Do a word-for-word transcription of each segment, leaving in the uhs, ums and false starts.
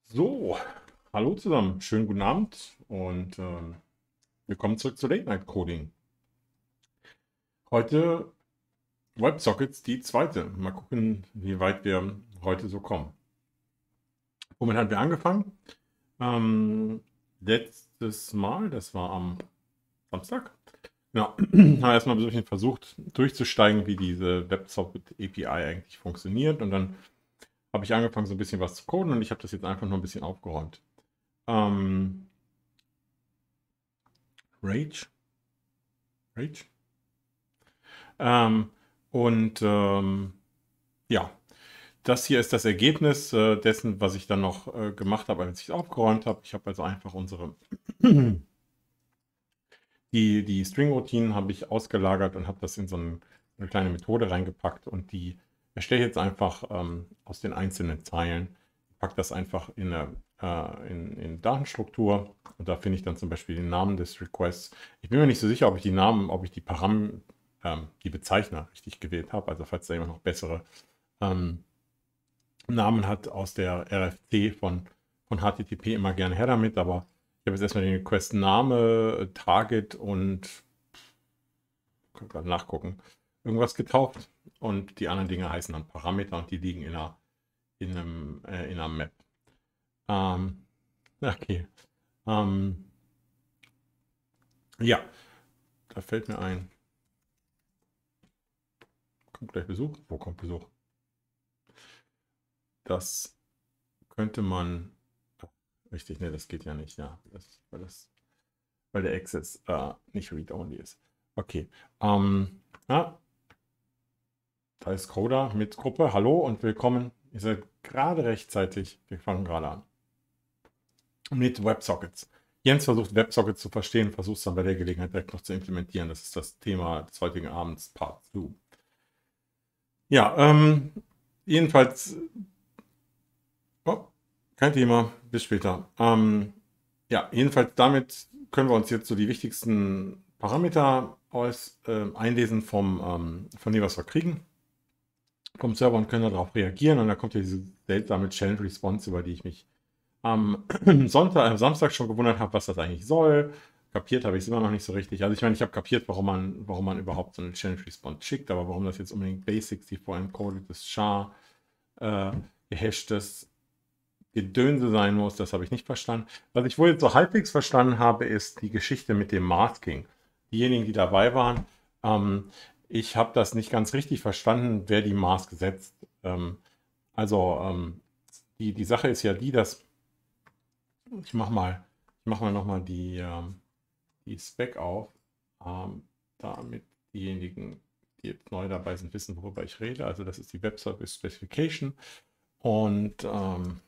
So, hallo zusammen, schönen guten Abend und ähm, willkommen zurück zu Late Night Coding. Heute WebSockets, die zweite. Mal gucken, wie weit wir heute so kommen. Womit haben wir angefangen? Ähm, letztes Mal, das war am Samstag. Ja, haben wir erstmal ein bisschen versucht durchzusteigen, wie diese WebSocket A P I eigentlich funktioniert. Und dann habe ich angefangen, so ein bisschen was zu coden und ich habe das jetzt einfach nur ein bisschen aufgeräumt. Ähm, Rage? Rage? Ähm, und ähm, ja, das hier ist das Ergebnis äh, dessen, was ich dann noch äh, gemacht habe, als ich es aufgeräumt habe. Ich habe also einfach unsere die, die String-Routinen habe ich ausgelagert und habe das in so ein, eine kleine Methode reingepackt und die erstelle ich jetzt einfach ähm, aus den einzelnen Zeilen. Ich packe das einfach in eine äh, in, in Datenstruktur und da finde ich dann zum Beispiel den Namen des Requests. Ich bin mir nicht so sicher, ob ich die Namen, ob ich die Param, ähm, die Bezeichner richtig gewählt habe. Also falls da jemand noch bessere ähm, Namen hat aus der R F C von, von H T T P, immer gerne her damit, aber ich habe jetzt erstmal den Request Name, Target und kann gerade nachgucken, irgendwas getauft und die anderen Dinge heißen dann Parameter und die liegen in einer, in einem, äh, in einer Map. Ähm, okay. Ähm, ja, da fällt mir ein. Kommt gleich Besuch? Wo kommt Besuch? Das könnte man. Ach, richtig, ne, das geht ja nicht, ja. Das, weil, das, weil der Access äh, nicht read-only ist. Okay. Ähm, ja, da ist Coda mit Gruppe. Hallo und willkommen. Ihr seid gerade rechtzeitig. Wir fangen gerade an. Mit WebSockets. Jens versucht WebSockets zu verstehen, versucht es dann bei der Gelegenheit direkt noch zu implementieren. Das ist das Thema des heutigen Abends, Part zwei. Ja, ähm, jedenfalls, oh, kein Thema, bis später. Ähm, ja, jedenfalls damit können wir uns jetzt so die wichtigsten Parameter aus, äh, einlesen vom, ähm, von dem, was wir kriegen vom Server und können darauf reagieren. Und da kommt ja diese seltsame Challenge Response, über die ich mich am Sonntag, am Samstag schon gewundert habe, was das eigentlich soll. Kapiert habe ich es immer noch nicht so richtig. Also ich meine, ich habe kapiert, warum man, warum man überhaupt so eine Challenge Response schickt, aber warum das jetzt unbedingt Basics, die vorher encodedes Char, äh, gehashtes Gedönse sein muss, das habe ich nicht verstanden. Was ich wohl jetzt so halbwegs verstanden habe, ist die Geschichte mit dem Masking. Diejenigen, die dabei waren, ähm, ich habe das nicht ganz richtig verstanden, wer die Mask setzt. Ähm, also ähm, die, die Sache ist ja die, dass ich mache mal, ich mach mal nochmal die, ähm, die Spec auf, ähm, damit diejenigen, die jetzt neu dabei sind, wissen, worüber ich rede. Also das ist die Web Service Specification und ähm,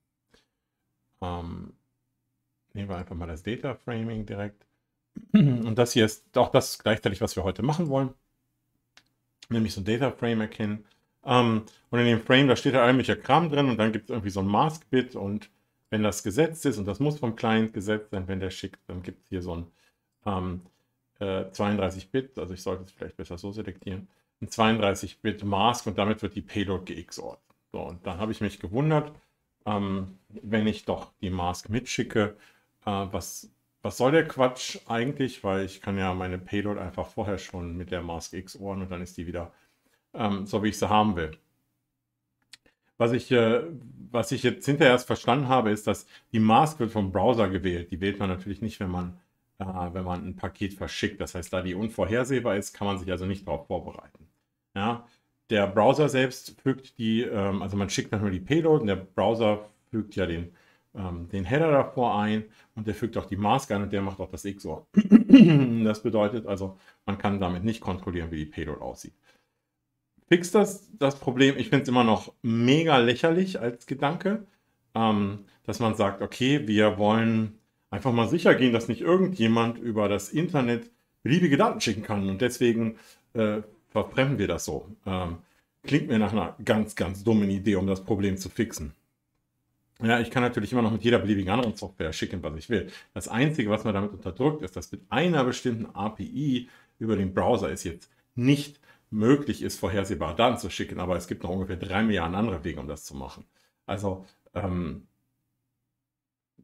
ähm, nehmen wir einfach mal das Data Framing direkt. Und das hier ist auch das gleichzeitig, was wir heute machen wollen, nämlich so ein Data Frame erkennen. Ähm, und in dem Frame, da steht da eigentlich Kram drin und dann gibt es irgendwie so ein Mask-Bit und wenn das gesetzt ist, und das muss vom Client gesetzt sein, wenn der schickt, dann gibt es hier so ein ähm, äh, zweiunddreißig Bit, also ich sollte es vielleicht besser so selektieren, ein zweiunddreißig Bit Mask und damit wird die Payload ge-XORed. So, und dann habe ich mich gewundert, ähm, wenn ich doch die Mask mitschicke, äh, was, was soll der Quatsch eigentlich, weil ich kann ja meine Payload einfach vorher schon mit der Mask XORen und dann ist die wieder ähm, so, wie ich sie haben will. Was ich, äh, was ich jetzt hinterher erst verstanden habe, ist, dass die Mask wird vom Browser gewählt. Die wählt man natürlich nicht, wenn man, äh, wenn man ein Paket verschickt. Das heißt, da die unvorhersehbar ist, kann man sich also nicht darauf vorbereiten. Ja? Der Browser selbst fügt die, ähm, also man schickt dann nur die Payload und der Browser fügt ja den, ähm, den Header davor ein und der fügt auch die Mask ein und der macht auch das XOR. Das bedeutet also, man kann damit nicht kontrollieren, wie die Payload aussieht. Fixt das das Problem? Ich finde es immer noch mega lächerlich als Gedanke, ähm, dass man sagt, okay, wir wollen einfach mal sicher gehen, dass nicht irgendjemand über das Internet beliebige Daten schicken kann und deswegen äh, verfremden wir das so. Ähm, klingt mir nach einer ganz, ganz dummen Idee, um das Problem zu fixen. Ja, ich kann natürlich immer noch mit jeder beliebigen anderen Software schicken, was ich will. Das Einzige, was man damit unterdrückt, ist, dass mit einer bestimmten A P I über den Browser es jetzt nicht möglich ist, vorhersehbare Daten zu schicken, aber es gibt noch ungefähr drei Milliarden andere Wege, um das zu machen. Also, ähm,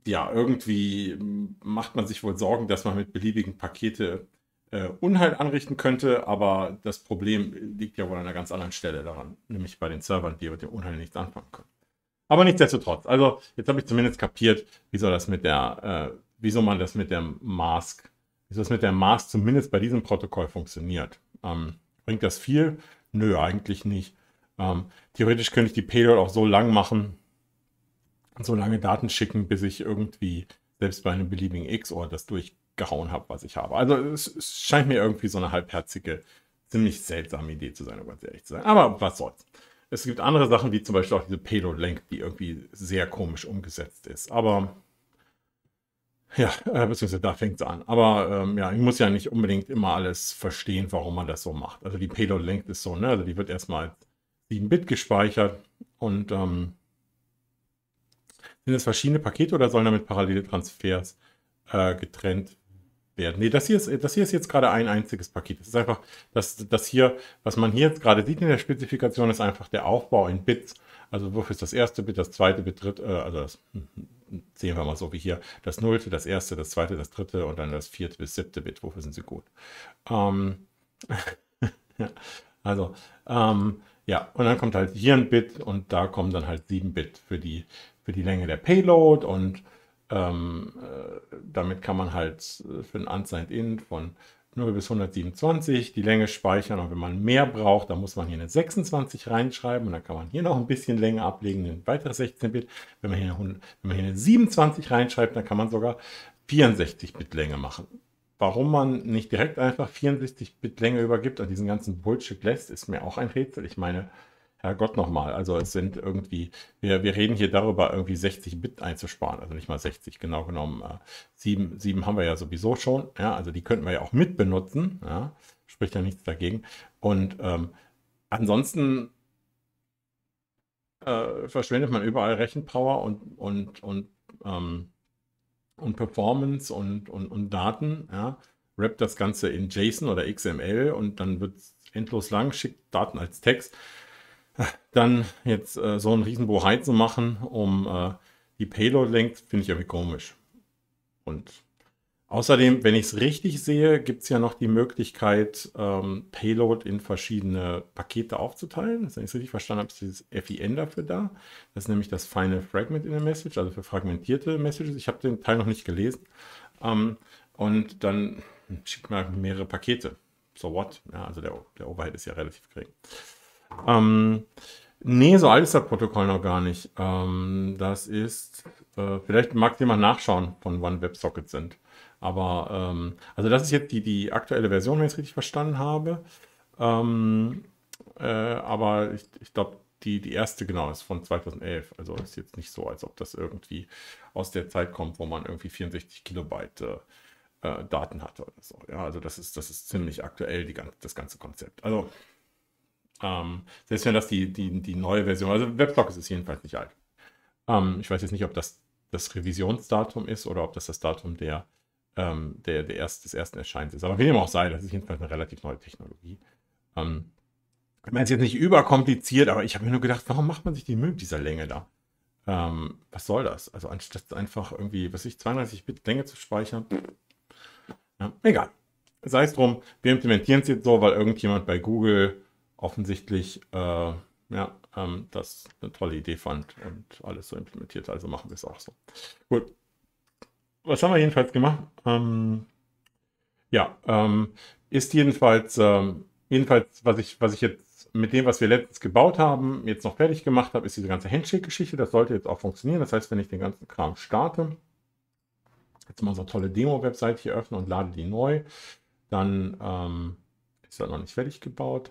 ja, irgendwie macht man sich wohl Sorgen, dass man mit beliebigen Pakete äh, Unheil anrichten könnte, aber das Problem liegt ja wohl an einer ganz anderen Stelle daran, nämlich bei den Servern, die mit dem Unheil nichts anfangen können. Aber nichtsdestotrotz, also jetzt habe ich zumindest kapiert, wieso das mit der, äh, wieso man das mit der Mask, wieso das mit der Mask zumindest bei diesem Protokoll funktioniert. Ähm, bringt das viel? Nö, eigentlich nicht. Ähm, theoretisch könnte ich die Payload auch so lang machen und so lange Daten schicken, bis ich irgendwie selbst bei einem beliebigen X O R das durchgehauen habe, was ich habe. Also es, es scheint mir irgendwie so eine halbherzige, ziemlich seltsame Idee zu sein, um ganz ehrlich zu sein. Aber was soll's. Es gibt andere Sachen, wie zum Beispiel auch diese Payload-Length, die irgendwie sehr komisch umgesetzt ist. Aber ja, äh, beziehungsweise da fängt es an. Aber ähm, ja, ich muss ja nicht unbedingt immer alles verstehen, warum man das so macht. Also die Payload-Length ist so, ne? Also die wird erstmal als sieben Bit gespeichert und ähm, sind es verschiedene Pakete oder sollen damit parallele Transfers äh, getrennt werden? Nee, das hier, ist, das hier ist jetzt gerade ein einziges Paket. Das ist einfach, das, das hier, was man hier jetzt gerade sieht in der Spezifikation, ist einfach der Aufbau in Bits. Also wofür ist das erste Bit, das zweite Bit, dritte, äh, also das sehen wir mal so wie hier, das nullte, das erste, das zweite, das dritte und dann das vierte bis siebte Bit. Wofür sind sie gut? Ähm, ja, also, ähm, ja, und dann kommt halt hier ein Bit und da kommen dann halt sieben Bit für die, für die Länge der Payload und ähm, äh, damit kann man halt äh, für ein Unsigned-In von null bis hundertsiebenundzwanzig die Länge speichern und wenn man mehr braucht, dann muss man hier eine sechsundzwanzig reinschreiben und dann kann man hier noch ein bisschen Länge ablegen, ein weiteres sechzehn Bit. Wenn man hier eine, wenn man hier eine siebenundzwanzig reinschreibt, dann kann man sogar vierundsechzig Bit Länge machen. Warum man nicht direkt einfach vierundsechzig Bit Länge übergibt und diesen ganzen Bullshit lässt, ist mir auch ein Rätsel. Ich meine, Herrgott nochmal, also es sind irgendwie, wir, wir reden hier darüber, irgendwie sechzig Bit einzusparen, also nicht mal sechzig, genau genommen. Äh, sieben, sieben haben wir ja sowieso schon, ja, also die könnten wir ja auch mit benutzen, ja, spricht ja nichts dagegen. Und ähm, ansonsten äh, verschwendet man überall Rechenpower und, und, und, ähm, und Performance und, und, und Daten, ja, rappt das Ganze in JSON oder X M L und dann wird es endlos lang, schickt Daten als Text. Dann jetzt äh, so einen riesen Bohai zu machen, um äh, die Payload-Length, finde ich irgendwie komisch. Und außerdem, wenn ich es richtig sehe, gibt es ja noch die Möglichkeit, ähm, Payload in verschiedene Pakete aufzuteilen. Wenn ich es richtig verstanden habe, ist dieses F I N dafür da. Das ist nämlich das Final Fragment in a Message, also für fragmentierte Messages. Ich habe den Teil noch nicht gelesen. Ähm, und dann schickt man mehrere Pakete. So what? Ja, also der, der Overhead ist ja relativ gering. Ähm, nee, so alt ist das Protokoll noch gar nicht. Ähm, das ist, äh, vielleicht mag jemand nachschauen, von wann WebSockets sind. Aber, ähm, also das ist jetzt die, die aktuelle Version, wenn ich es richtig verstanden habe. Ähm, äh, aber ich, ich glaube, die, die erste, genau, ist von zweitausendelf. Also ist jetzt nicht so, als ob das irgendwie aus der Zeit kommt, wo man irgendwie vierundsechzig Kilobyte äh, äh, Daten hatte oder so. Ja, also das ist, das ist ziemlich aktuell, die, das ganze Konzept. Also Ähm, selbst wenn das die, die, die neue Version, also WebSockets ist jedenfalls nicht alt. Ähm, ich weiß jetzt nicht, ob das das Revisionsdatum ist oder ob das das Datum der, ähm, der, der erst, des ersten Erscheins ist. Aber wie dem auch sei, das ist jedenfalls eine relativ neue Technologie. Ähm, ich meine, es ist jetzt nicht überkompliziert, aber ich habe mir nur gedacht, warum macht man sich die Mühe mit dieser Länge da? Ähm, was soll das? Also anstatt einfach irgendwie, was weiß ich, zweiunddreißig Bit Länge zu speichern. Ja, egal. Sei es drum, wir implementieren es jetzt so, weil irgendjemand bei Google offensichtlich äh, ja, ähm, das eine tolle Idee fand und alles so implementiert. Also machen wir es auch so. Gut. Was haben wir jedenfalls gemacht? Ähm, ja, ähm, ist jedenfalls, ähm, jedenfalls, was ich, was ich jetzt mit dem, was wir letztens gebaut haben, jetzt noch fertig gemacht habe, ist diese ganze Handshake-Geschichte. Das sollte jetzt auch funktionieren. Das heißt, wenn ich den ganzen Kram starte, jetzt mal so eine tolle Demo-Website hier öffne und lade die neu, dann ähm, ist das noch nicht fertig gebaut.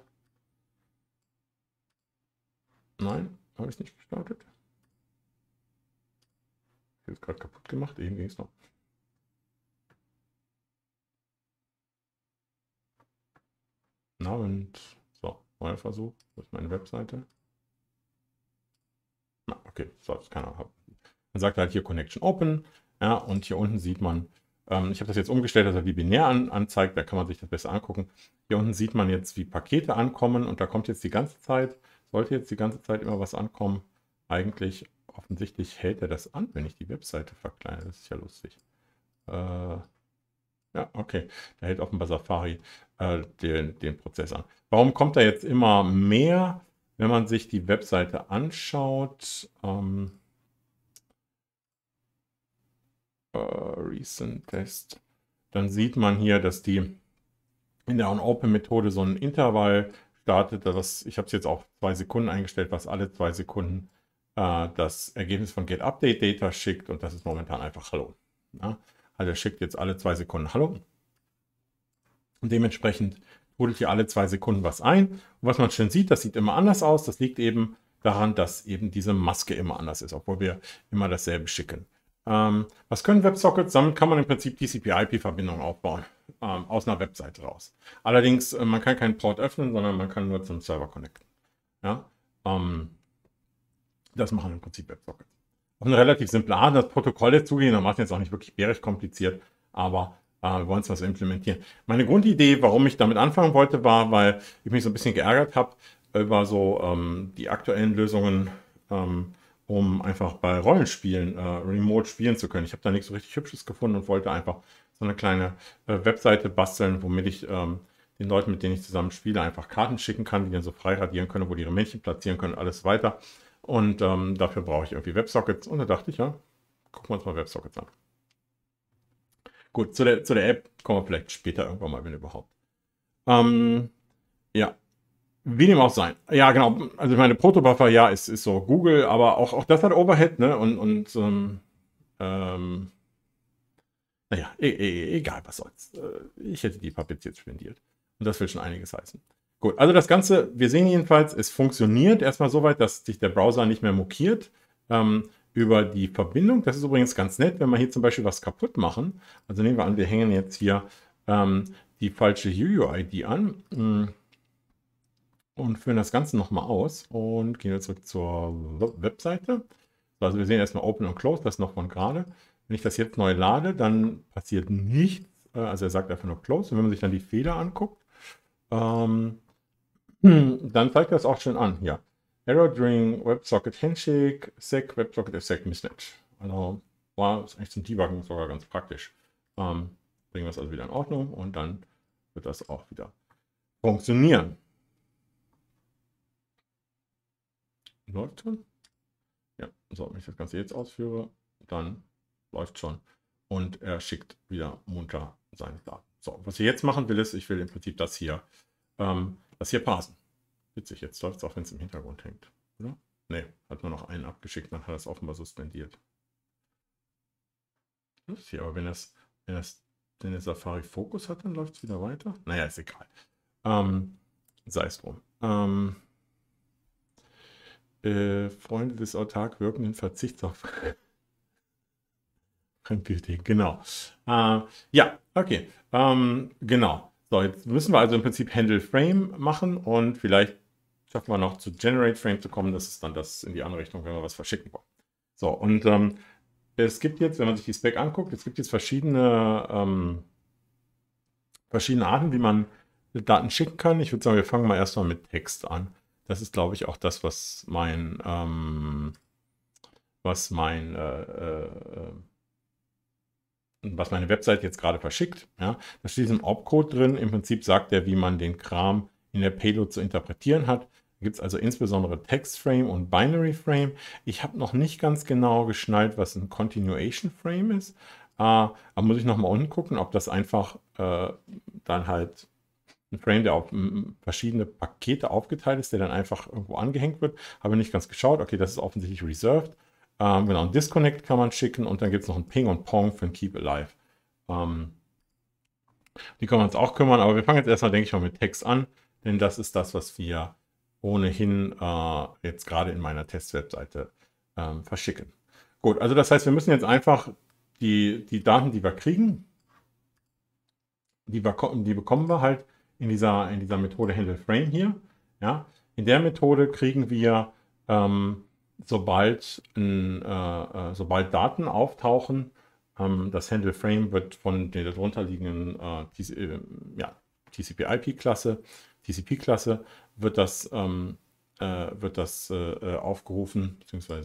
Nein, habe ich nicht gestartet. Ich habe es gerade kaputt gemacht, eben ging es noch. Na und so, neuer Versuch. Das ist meine Webseite. Na, okay, so, das kann er haben. Dann sagt er halt hier Connection Open. Ja, und hier unten sieht man, ähm, ich habe das jetzt umgestellt, dass er die binär an, anzeigt, da kann man sich das besser angucken. Hier unten sieht man jetzt, wie Pakete ankommen und da kommt jetzt die ganze Zeit, sollte jetzt die ganze Zeit immer was ankommen, eigentlich. offensichtlich hält er das an, wenn ich die Webseite verkleinere. Das ist ja lustig. Äh, ja, okay. Da hält offenbar Safari äh, den, den Prozess an. Warum kommt da jetzt immer mehr, wenn man sich die Webseite anschaut? Ähm, äh, Recent Test. Dann sieht man hier, dass die in der On-Open-Methode so ein Intervall startet. Das, ich habe es jetzt auf zwei Sekunden eingestellt, was alle zwei Sekunden äh, das Ergebnis von getUpdate-Data schickt. Und das ist momentan einfach Hallo. Ja? Also er schickt jetzt alle zwei Sekunden Hallo. Und dementsprechend trudelt hier alle zwei Sekunden was ein. Und was man schön sieht, das sieht immer anders aus. Das liegt eben daran, dass eben diese Maske immer anders ist, obwohl wir immer dasselbe schicken. Ähm, was können WebSockets? Damit kann man im Prinzip T C P I P-Verbindungen aufbauen, ähm, aus einer Webseite raus. Allerdings, äh, man kann keinen Port öffnen, sondern man kann nur zum Server connecten. Ja? Ähm, das machen im Prinzip WebSockets. Auf eine relativ simple Art. Das Protokoll ist zugegebenermaßen jetzt auch nicht wirklich bärig kompliziert, aber äh, wir wollen es was implementieren. Meine Grundidee, warum ich damit anfangen wollte, war, weil ich mich so ein bisschen geärgert habe über so ähm, die aktuellen Lösungen, ähm, um einfach bei Rollenspielen äh, remote spielen zu können. Ich habe da nichts so richtig Hübsches gefunden und wollte einfach so eine kleine äh, Webseite basteln, womit ich ähm, den Leuten, mit denen ich zusammen spiele, einfach Karten schicken kann, die dann so frei radieren können, wo die ihre Männchen platzieren können, alles weiter. Und ähm, dafür brauche ich irgendwie WebSockets. Und da dachte ich, ja, gucken wir uns mal WebSockets an. Gut, zu der, zu der App kommen wir vielleicht später irgendwann mal, wenn überhaupt. Ähm, ja, wie dem auch sein. Ja, genau. Also meine Protobuffer, ja, ist, ist so Google, aber auch, auch das hat Overhead, ne? Und, und ähm, ähm, naja, e e egal, was soll's. Ich hätte die Puppets jetzt spendiert. Und das will schon einiges heißen. Gut, also das Ganze, wir sehen jedenfalls, es funktioniert erstmal so weit, dass sich der Browser nicht mehr mokiert ähm, über die Verbindung. Das ist übrigens ganz nett, wenn wir hier zum Beispiel was kaputt machen. Also nehmen wir an, wir hängen jetzt hier ähm, die falsche U U I D an. Und führen das Ganze nochmal aus und gehen wir zurück zur Webseite. Also wir sehen erstmal Open und Close, das noch von gerade. Wenn ich das jetzt neu lade, dann passiert nichts. Also er sagt einfach nur Close. Und wenn man sich dann die Fehler anguckt, ähm, dann zeigt das auch schon an. Ja. Error during WebSocket Handshake, S E C, WebSocket S E C Mismatch. Also war es eigentlich zum Debuggen sogar ganz praktisch. Ähm, bringen wir es also wieder in Ordnung und dann wird das auch wieder funktionieren. Läuft schon? Ja, so, wenn ich das Ganze jetzt ausführe, dann läuft schon. Und er schickt wieder munter seine Daten. So, was ich jetzt machen will, ist, ich will im Prinzip das hier, ähm, das hier parsen. Witzig, jetzt läuft es auch, wenn es im Hintergrund hängt. Oder? Ne, hat nur noch einen abgeschickt, dann hat er es offenbar suspendiert. Das ist hier, aber wenn das, wenn das, wenn der Safari Fokus hat, dann läuft es wieder weiter. Naja, ist egal. Ähm, sei es drum. Ähm, Äh, Freunde des autark wirkenden Verzichts auf Fremdbildung, genau. Äh, ja, okay. Ähm, genau. So, jetzt müssen wir also im Prinzip Handle Frame machen und vielleicht schaffen wir noch zu Generate Frame zu kommen. Das ist dann das in die andere Richtung, wenn wir was verschicken wollen. So, und ähm, es gibt jetzt, wenn man sich die Spec anguckt, es gibt jetzt verschiedene, ähm, verschiedene Arten, wie man Daten schicken kann. Ich würde sagen, wir fangen mal erstmal mit Text an. Das ist, glaube ich, auch das, was mein, ähm, was mein, äh, äh, was meine Website jetzt gerade verschickt. Ja. Da steht im Opcode drin. Im Prinzip sagt er, wie man den Kram in der Payload zu interpretieren hat. Da gibt es also insbesondere Text-Frame und Binary-Frame. Ich habe noch nicht ganz genau geschnallt, was ein Continuation-Frame ist. Äh, aber muss ich nochmal unten gucken, ob das einfach äh, dann halt ein Frame, der auf verschiedene Pakete aufgeteilt ist, der dann einfach irgendwo angehängt wird. Habe nicht ganz geschaut. Okay, das ist offensichtlich reserved. Ähm, genau, ein Disconnect kann man schicken und dann gibt es noch ein Ping und Pong für ein Keep Alive. Ähm, die können wir uns auch kümmern, aber wir fangen jetzt erstmal, denke ich mal, mit Text an, denn das ist das, was wir ohnehin äh, jetzt gerade in meiner Test-Webseite ähm, verschicken. Gut, also das heißt, wir müssen jetzt einfach die, die Daten, die wir kriegen, die, wir, die bekommen wir halt in dieser, in dieser Methode Handle Frame hier. Ja? In der Methode kriegen wir, ähm, sobald, ein, äh, sobald Daten auftauchen, ähm, das Handle Frame wird von der darunter liegenden äh, äh, ja, T C P I P-Klasse, T C P-Klasse, wird das, ähm, äh, wird das äh, aufgerufen, beziehungsweise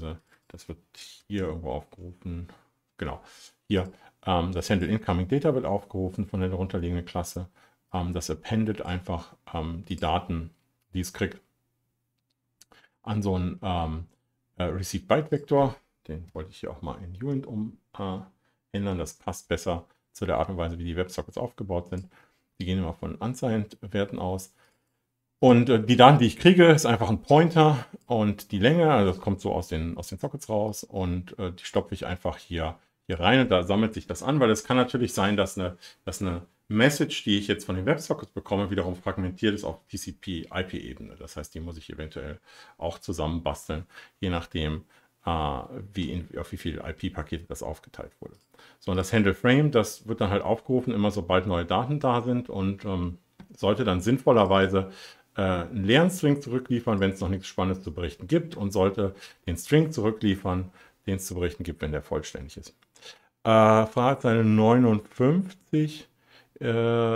das wird hier irgendwo aufgerufen. Genau, hier. Ähm, das Handle Incoming Data wird aufgerufen von der darunterliegenden Klasse. Ähm, das appendet einfach ähm, die Daten, die es kriegt, an so einen ähm, äh, Receive Byte Vektor. Den wollte ich hier auch mal in Uint umändern. Äh, das passt besser zu der Art und Weise, wie die WebSockets aufgebaut sind. Die gehen immer von Unsigned-Werten aus. Und äh, die Daten, die ich kriege, ist einfach ein Pointer und die Länge, also das kommt so aus den, aus den Sockets raus und äh, die stopfe ich einfach hier, hier rein und da sammelt sich das an, weil es kann natürlich sein, dass eine, dass eine Message, die ich jetzt von den WebSockets bekomme, wiederum fragmentiert ist auf T C P-I P-Ebene. Das heißt, die muss ich eventuell auch zusammenbasteln, je nachdem, äh, wie in, auf wie viele I P-Pakete das aufgeteilt wurde. So, und das Handle Frame, das wird dann halt aufgerufen, immer sobald neue Daten da sind und ähm, sollte dann sinnvollerweise einen leeren String zurückliefern, wenn es noch nichts Spannendes zu berichten gibt und sollte den String zurückliefern, den es zu berichten gibt, wenn der vollständig ist. Äh, Frage neunundfünfzig. Äh,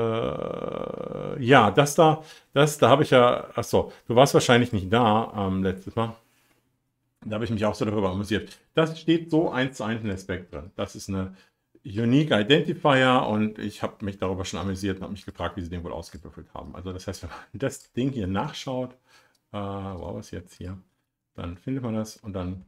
ja, das da, das, da habe ich ja, achso, du warst wahrscheinlich nicht da ähm, letztes Mal. Da habe ich mich auch so darüber amüsiert. Das steht so eins zu eins in der Spec drin. Das ist eine Unique Identifier und ich habe mich darüber schon amüsiert und habe mich gefragt, wie sie den wohl ausgewürfelt haben. Also das heißt, wenn man das Ding hier nachschaut, äh, wo war es jetzt hier, dann findet man das und dann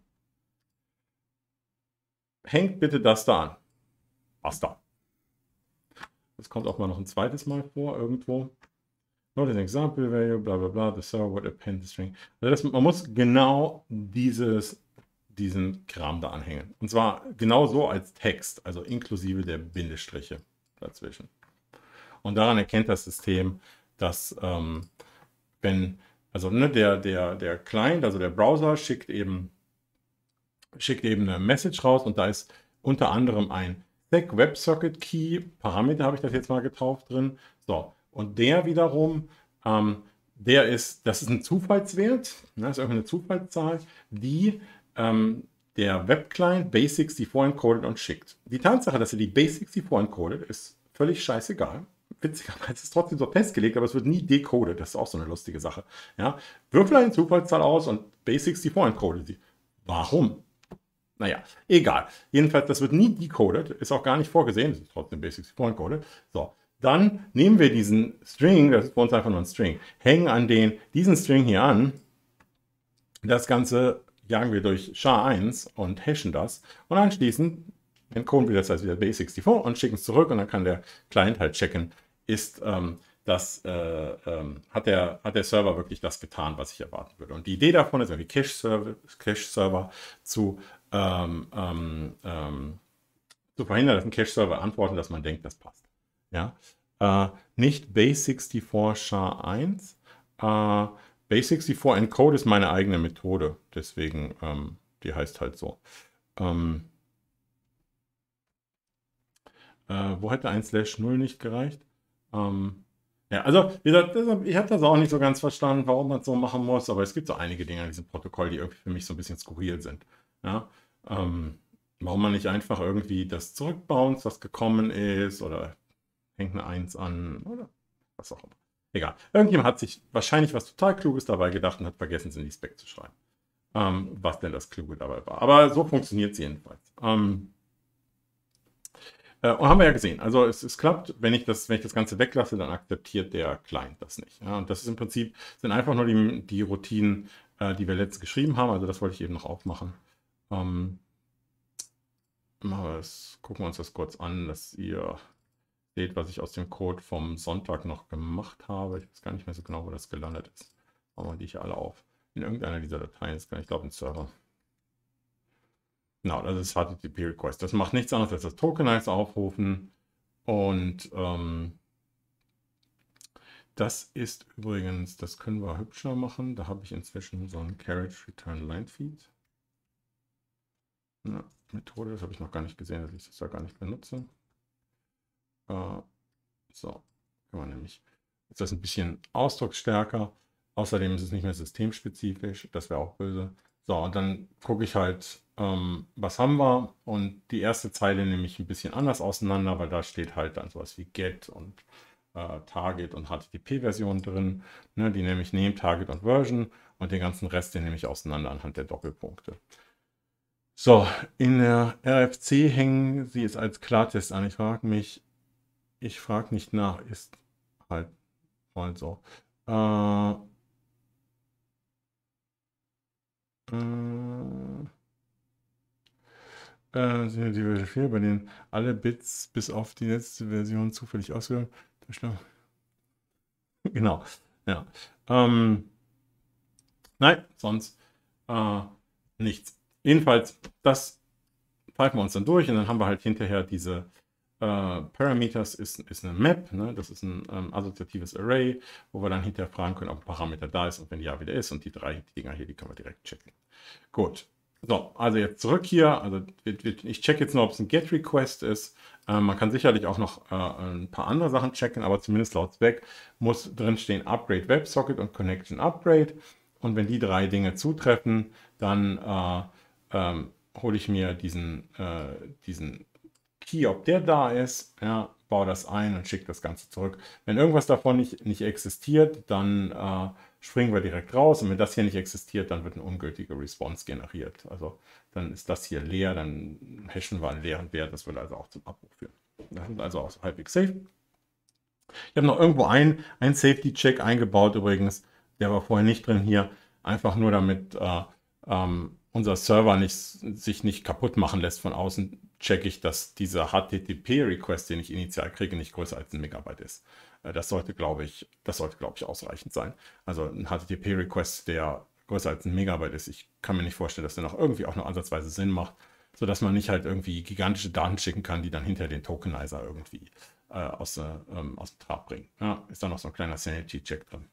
hängt bitte das da an. Basta. Das kommt auch mal noch ein zweites Mal vor, irgendwo. Not an example value, bla bla bla, the server would append the string. Also das, man muss genau dieses diesen Kram da anhängen. Und zwar genauso als Text, also inklusive der Bindestriche dazwischen. Und daran erkennt das System, dass ähm, wenn, also ne, der, der, der Client, also der Browser, schickt eben, schickt eben eine Message raus und da ist unter anderem ein Stack WebSocket Key Parameter, habe ich das jetzt mal getauft drin. So, und der wiederum, ähm, der ist, das ist ein Zufallswert, ne, das ist irgendeine Zufallszahl, die Ähm, der Webclient base sechsundsiebzig encodet und schickt. Die Tatsache, dass er die base sechsundsiebzig encodet, ist völlig scheißegal. Witzigerweise ist es trotzdem so festgelegt, aber es wird nie decoded. Das ist auch so eine lustige Sache. Ja? Würfel eine Zufallszahl aus und base sechsundsiebzig encodet sie. Warum? Naja, egal. Jedenfalls, das wird nie decoded, ist auch gar nicht vorgesehen, es ist trotzdem base sechsundsiebzig encoded. So, dann nehmen wir diesen String, das ist bei uns einfach nur ein String, hängen an den, diesen String hier an, das Ganze jagen wir durch S H A eins und hashen das und anschließend encoden wir das als wieder base sechsundsiebzig und schicken es zurück und dann kann der Client halt checken, ist ähm, das, äh, ähm, hat, der, hat der Server wirklich das getan, was ich erwarten würde. Und die Idee davon ist, irgendwie Cache-Server Cache zu, ähm, ähm, ähm, zu verhindern, dass ein Cache-Server antwortet, dass man denkt, das passt. Ja? Äh, nicht base sechsundsiebzig S H A eins, äh, base sechsundsiebzig encode ist meine eigene Methode, deswegen, ähm, die heißt halt so. Ähm, äh, wo hätte ein Slash null nicht gereicht? Ähm, ja, also, wie gesagt, ich habe das auch nicht so ganz verstanden, warum man es so machen muss, aber es gibt so einige Dinge an diesem Protokoll, die irgendwie für mich so ein bisschen skurril sind. Ja? Ähm, warum man nicht einfach irgendwie das zurückbounce, was gekommen ist, oder hängt eine eins an, oder was auch immer. Egal. Irgendjemand hat sich wahrscheinlich was total Kluges dabei gedacht und hat vergessen, es in die Spec zu schreiben. Ähm, was denn das Kluge dabei war. Aber so funktioniert es jedenfalls. Ähm, äh, und haben wir ja gesehen. Also es, es klappt, wenn ich, das, wenn ich das Ganze weglasse, dann akzeptiert der Client das nicht. Ja, und das ist im Prinzip, sind einfach nur die, die Routinen, äh, die wir letztens geschrieben haben. Also das wollte ich eben noch aufmachen. Ähm, machen wir das, gucken wir uns das kurz an, dass ihr seht, was ich aus dem Code vom Sonntag noch gemacht habe. Ich weiß gar nicht mehr so genau, wo das gelandet ist. Machen wir die hier alle auf. In irgendeiner dieser Dateien ist, ich glaube, ein Server. Genau, das ist H T T P-Request. Das macht nichts anderes als das Tokenize aufrufen. Und ähm, das ist übrigens, das können wir hübscher machen. Da habe ich inzwischen so ein Carriage Return Line Feed. Ja, Methode, das habe ich noch gar nicht gesehen, dass ich das da gar nicht benutze. Äh, so, kann man nämlich, ist das ein bisschen ausdrucksstärker. Außerdem ist es nicht mehr systemspezifisch, das wäre auch böse. So, und dann gucke ich halt, ähm, was haben wir? Und die erste Zeile nehme ich ein bisschen anders auseinander, weil da steht halt dann sowas wie Get und äh, Target und H T T P-Version drin. Ne, die nehme ich Name, Target und Version und den ganzen Rest, den nehme ich auseinander anhand der Doppelpunkte. So, in der R F C hängen sie es als Klartest an. Ich frage mich, ich frage nicht nach, ist halt mal so. Äh, äh, äh, sind die Version vier, bei denen alle Bits bis auf die letzte Version zufällig ausgewählt. Genau, ja. Ähm, nein, sonst äh, nichts. Jedenfalls, das pfeifen wir uns dann durch und dann haben wir halt hinterher diese äh, Parameters, ist, ist eine Map, ne? Das ist ein ähm, assoziatives Array, wo wir dann hinterher fragen können, ob ein Parameter da ist und wenn ja, wieder ist. Und die drei Dinger hier, die können wir direkt checken. Gut. So, also jetzt zurück hier. Also ich check jetzt nur, ob es ein GET-Request ist. Ähm, man kann sicherlich auch noch äh, ein paar andere Sachen checken, aber zumindest laut Spec muss drinstehen Upgrade WebSocket und Connection Upgrade. Und wenn die drei Dinge zutreffen, dann äh, ähm, hole ich mir diesen, äh, diesen Key, ob der da ist, ja, baue das ein und schicke das Ganze zurück. Wenn irgendwas davon nicht, nicht existiert, dann äh, springen wir direkt raus. Und wenn das hier nicht existiert, dann wird eine ungültige Response generiert. Also dann ist das hier leer, dann hashen wir einen leeren Wert. Das würde also auch zum Abbruch führen. Das ist also auch halbwegs safe. Ich habe noch irgendwo einen, einen Safety-Check eingebaut übrigens. Der war vorher nicht drin hier. Einfach nur damit äh, ähm, unser Server nicht, sich nicht kaputt machen lässt von außen, checke ich, dass dieser H T T P-Request, den ich initial kriege, nicht größer als ein Megabyte ist. Äh, das sollte, glaube ich, das sollte, glaube ich, ausreichend sein. Also ein H T T P-Request, der größer als ein Megabyte ist, ich kann mir nicht vorstellen, dass der noch irgendwie auch nur ansatzweise Sinn macht, sodass man nicht halt irgendwie gigantische Daten schicken kann, die dann hinter den Tokenizer irgendwie äh, aus, äh, ähm, aus dem Trab bringen. Ja, ist da noch so ein kleiner Sanity-Check drin,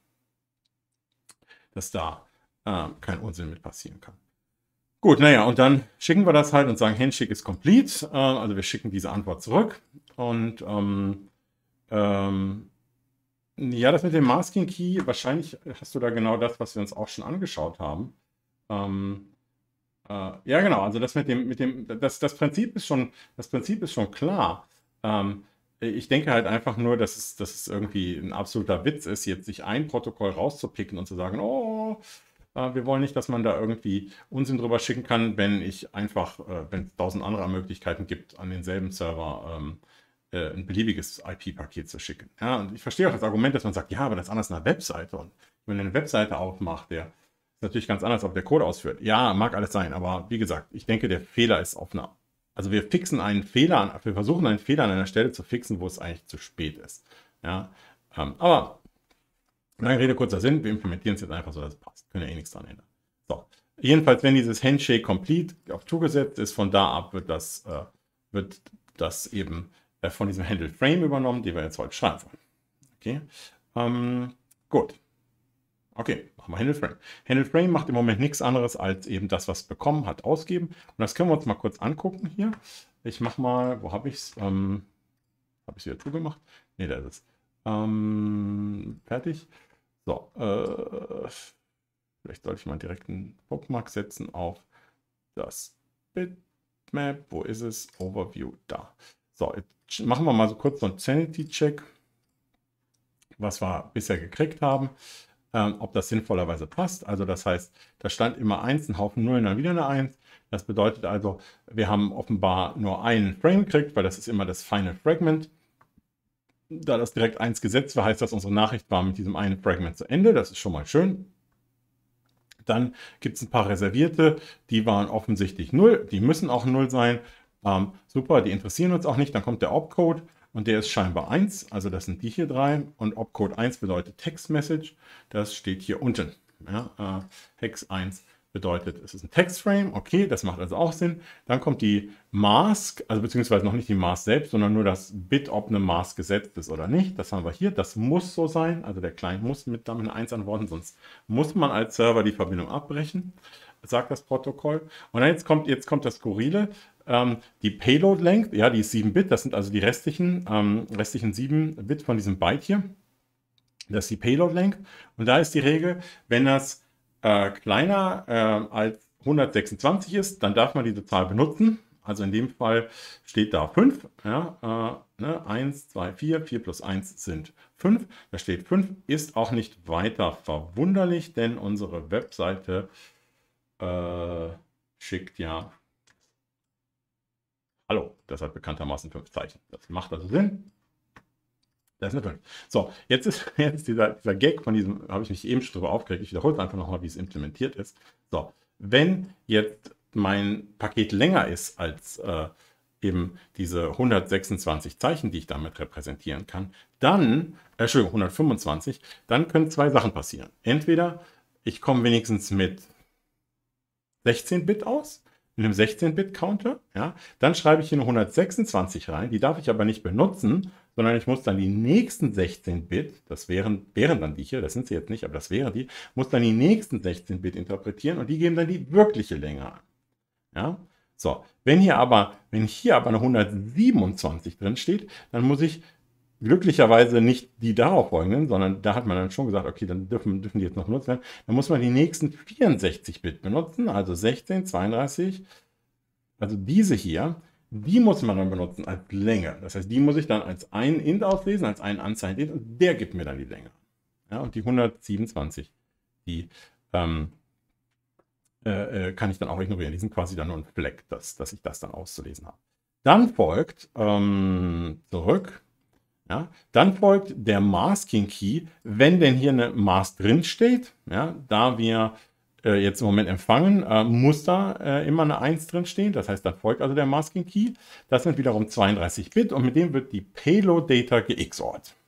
dass da äh, kein Unsinn mit passieren kann. Gut, naja, und dann schicken wir das halt und sagen, Handshake ist complete. Äh, also wir schicken diese Antwort zurück. Und ähm, ähm, ja, das mit dem Masking Key, wahrscheinlich hast du da genau das, was wir uns auch schon angeschaut haben. Ähm, äh, ja, genau, also das mit dem, mit dem, das, das Prinzip ist schon, das Prinzip ist schon klar. Ähm, ich denke halt einfach nur, dass es, dass es irgendwie ein absoluter Witz ist, jetzt sich ein Protokoll rauszupicken und zu sagen, oh, äh, wir wollen nicht, dass man da irgendwie Unsinn drüber schicken kann, wenn ich einfach, äh, wenn es tausend andere Möglichkeiten gibt, an denselben Server ähm, äh, ein beliebiges I P-Paket zu schicken. Ja, und ich verstehe auch das Argument, dass man sagt, ja, aber das ist anders eine Webseite. Und wenn man eine Webseite aufmacht, der ist natürlich ganz anders, ob der Code ausführt. Ja, mag alles sein, aber wie gesagt, ich denke, der Fehler ist auf einer. Also wir fixen einen Fehler, wir versuchen einen Fehler an einer Stelle zu fixen, wo es eigentlich zu spät ist. Ja, ähm, aber lange Rede, kurzer Sinn, wir implementieren es jetzt einfach so, dass es passt. Können ja eh nichts dran ändern. So. Jedenfalls, wenn dieses Handshake complete auf True gesetzt ist, von da ab wird das, äh, wird das eben äh, von diesem Handle Frame übernommen, den wir jetzt heute schreiben wollen. Okay. Ähm, gut. Okay, machen wir Handle Frame. Handle Frame macht im Moment nichts anderes als eben das, was bekommen hat, ausgeben. Und das können wir uns mal kurz angucken hier. Ich mache mal, wo habe ich es? Ähm, habe ich es wieder True gemacht? Ne, da ist es. Ähm, fertig. So, äh, vielleicht sollte ich mal direkt einen Bookmark setzen auf das Bitmap. Wo ist es? Overview, da. So, jetzt machen wir mal so kurz so einen Sanity-Check, was wir bisher gekriegt haben, ähm, ob das sinnvollerweise passt. Also das heißt, da stand immer eins, ein Haufen Nullen, dann wieder eine eins. Das bedeutet also, wir haben offenbar nur einen Frame gekriegt, weil das ist immer das Final Fragment. Da das direkt eins gesetzt war, heißt das, unsere Nachricht war mit diesem einen Fragment zu Ende. Das ist schon mal schön. Dann gibt es ein paar reservierte, die waren offensichtlich null. Die müssen auch null sein. Ähm, super, die interessieren uns auch nicht. Dann kommt der Opcode und der ist scheinbar eins. Also das sind die hier drei. Und Opcode eins bedeutet Text Message. Das steht hier unten. Ja, äh, Hex eins bedeutet, es ist ein Textframe. Okay, das macht also auch Sinn. Dann kommt die Mask, also beziehungsweise noch nicht die Mask selbst, sondern nur das Bit, ob eine Mask gesetzt ist oder nicht. Das haben wir hier. Das muss so sein. Also der Client muss mit damit eine eins antworten, sonst muss man als Server die Verbindung abbrechen, sagt das Protokoll. Und dann jetzt kommt, jetzt kommt das Skurrile. Ähm, die Payload Length, ja, die ist sieben Bit. Das sind also die restlichen, ähm, restlichen sieben Bit von diesem Byte hier. Das ist die Payload Length. Und da ist die Regel, wenn das äh, kleiner äh, als hundertsechsundzwanzig ist, dann darf man diese Zahl benutzen. Also in dem Fall steht da fünf. Ja, äh, ne, eins, zwei, vier, vier plus eins sind fünf. Da steht fünf, ist auch nicht weiter verwunderlich, denn unsere Webseite äh, schickt ja Das hat bekanntermaßen fünf Zeichen. Das macht also Sinn. Das ist eine fünf. So, jetzt ist, jetzt ist dieser, dieser Gag von diesem, habe ich mich eben schon drüber aufgeregt. Ich wiederhole es einfach nochmal, wie es implementiert ist. So, wenn jetzt mein Paket länger ist als äh, eben diese hundertsechsundzwanzig Zeichen, die ich damit repräsentieren kann, dann, äh, Entschuldigung, hundertfünfundzwanzig, dann können zwei Sachen passieren. Entweder ich komme wenigstens mit sechzehn Bit aus, mit einem sechzehn Bit Counter, ja, dann schreibe ich hier eine hundertsechsundzwanzig rein, die darf ich aber nicht benutzen, sondern ich muss dann die nächsten sechzehn Bit, das wären, wären dann die hier, das sind sie jetzt nicht, aber das wären die, muss dann die nächsten sechzehn Bit interpretieren und die geben dann die wirkliche Länge an. Ja, so, wenn hier aber, wenn hier aber eine hundertsiebenundzwanzig drin steht, dann muss ich glücklicherweise nicht die darauf folgenden, sondern da hat man dann schon gesagt, okay, dann dürfen, dürfen die jetzt noch benutzt werden. Dann muss man die nächsten vierundsechzig Bit benutzen, also sechzehn, zweiunddreißig, also diese hier, die muss man dann benutzen als Länge. Das heißt, die muss ich dann als einen Int auslesen, als einen unsigned Int und der gibt mir dann die Länge. Ja, und die hundertsiebenundzwanzig, die ähm, äh, kann ich dann auch ignorieren. Die sind quasi dann nur ein Fleck, dass, dass ich das dann auszulesen habe. Dann folgt, ähm, zurück, ja, dann folgt der Masking Key, wenn denn hier eine Mask drin steht, ja, da wir äh, jetzt im Moment empfangen, äh, muss da äh, immer eine eins drin stehen. Das heißt, dann folgt also der Masking Key. Das sind wiederum zweiunddreißig Bit und mit dem wird die Payload Data ge-X O R'd.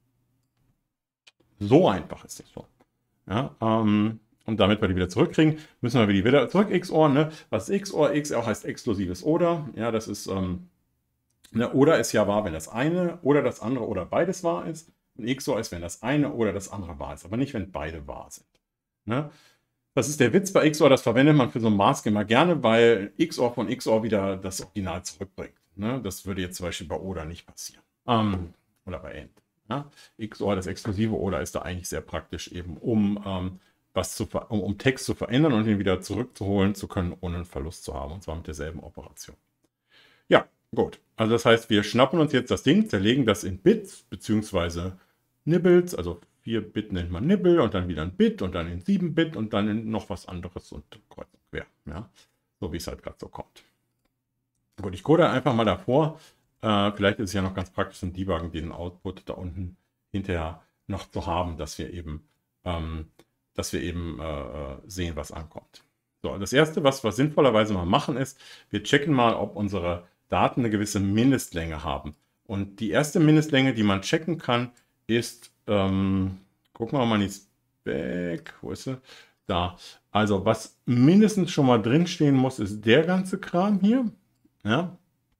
So einfach ist das so. Ja, ähm, und damit wir die wieder zurückkriegen, müssen wir die wieder zurück X O R. Ne? Was ist X O R? X O R heißt exklusives Oder. Ja, das ist, ähm, ne, Oder ist ja wahr, wenn das eine oder das andere oder beides wahr ist. Und X O R ist, wenn das eine oder das andere wahr ist, aber nicht, wenn beide wahr sind. Ne? Das ist der Witz bei X O R, das verwendet man für so ein Mask immer gerne, weil X O R von X O R wieder das Original zurückbringt. Ne? Das würde jetzt zum Beispiel bei Oder nicht passieren. Ähm, oder bei AND. Ja? X O R, das exklusive Oder, ist da eigentlich sehr praktisch, eben um, ähm, was zu um, um Text zu verändern und ihn wieder zurückzuholen zu können, ohne einen Verlust zu haben. Und zwar mit derselben Operation. Ja, gut. Also das heißt, wir schnappen uns jetzt das Ding, zerlegen das in Bits, beziehungsweise Nibbles, also vier Bit nennt man Nibble und dann wieder ein Bit und dann in sieben Bit und dann in noch was anderes und kreuz und quer. Ja? So wie es halt gerade so kommt. Gut, ich code einfach mal davor. Äh, vielleicht ist es ja noch ganz praktisch zum Debuggen, diesen Output da unten hinterher noch zu haben, dass wir eben, ähm, dass wir eben äh, sehen, was ankommt. So, das erste, was wir sinnvollerweise mal machen, ist, wir checken mal, ob unsere Daten eine gewisse Mindestlänge haben. Und die erste Mindestlänge, die man checken kann, ist, ähm, gucken wir mal in die Spec, wo ist sie? Da. Also, was mindestens schon mal drinstehen muss, ist der ganze Kram hier. Ja.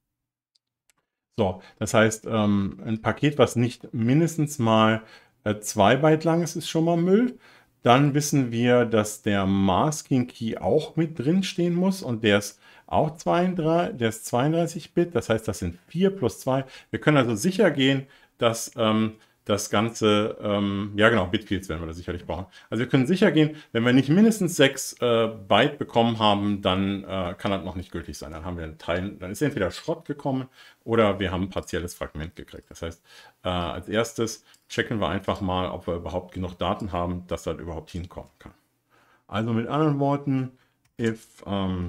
So, das heißt, ähm, ein Paket, was nicht mindestens mal äh, zwei Byte lang ist, ist schon mal Müll. Dann wissen wir, dass der Masking Key auch mit drin stehen muss und der ist auch zweiunddreißig, der ist zweiunddreißig Bit. Das heißt, das sind vier plus zwei. Wir können also sicher gehen, dass ähm, das Ganze, ähm, ja genau, Bitfields werden wir da sicherlich brauchen. Also wir können sicher gehen, wenn wir nicht mindestens sechs äh, Byte bekommen haben, dann äh, kann das noch nicht gültig sein. Dann haben wir einen Teil, dann ist entweder Schrott gekommen oder wir haben ein partielles Fragment gekriegt. Das heißt, äh, als erstes checken wir einfach mal, ob wir überhaupt genug Daten haben, dass das überhaupt hinkommen kann. Also mit anderen Worten, if ähm,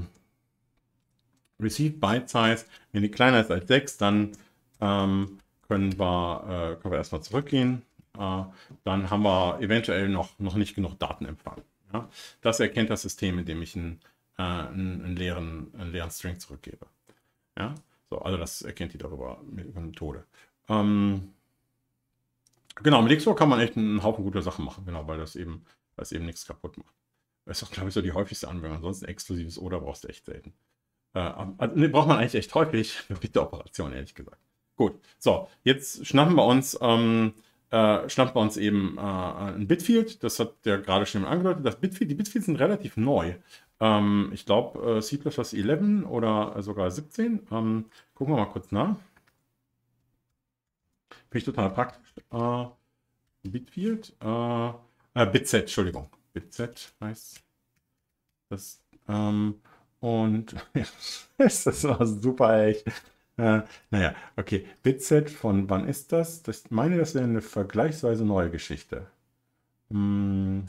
receive byte size, wenn die kleiner ist als sechs, dann ähm, können wir, äh, können wir erstmal zurückgehen. Äh, dann haben wir eventuell noch, noch nicht genug Daten empfangen. Ja? Das erkennt das System, indem ich einen, äh, einen, einen, leeren, einen leeren String zurückgebe. Ja? So, also das erkennt die darüber mit über Methode. Ähm, genau, mit X O R kann man echt einen Haufen guter Sachen machen, genau, weil das eben, weil es eben nichts kaputt macht. Das ist doch, glaube ich, so die häufigste Anwendung. Ansonsten exklusives Oder brauchst du echt selten. Äh, also, ne, braucht man eigentlich echt häufig für Bitte-Operationen, ehrlich gesagt. Gut, so, jetzt schnappen wir uns, ähm, äh, schnappen wir uns eben äh, ein Bitfield. Das hat der gerade schon angedeutet. Das Bitfield, die Bitfields sind relativ neu. Ähm, ich glaube, äh, C plus plus elf oder sogar siebzehn. Ähm, gucken wir mal kurz nach. Finde ich total praktisch. Äh, Bitfield, äh, äh, Bitset, Entschuldigung. Bitset heißt das. Ähm, und das war super, echt. Äh, naja, okay. Bitset, von wann ist das? Das ich meine, das wäre eine vergleichsweise neue Geschichte. Hm.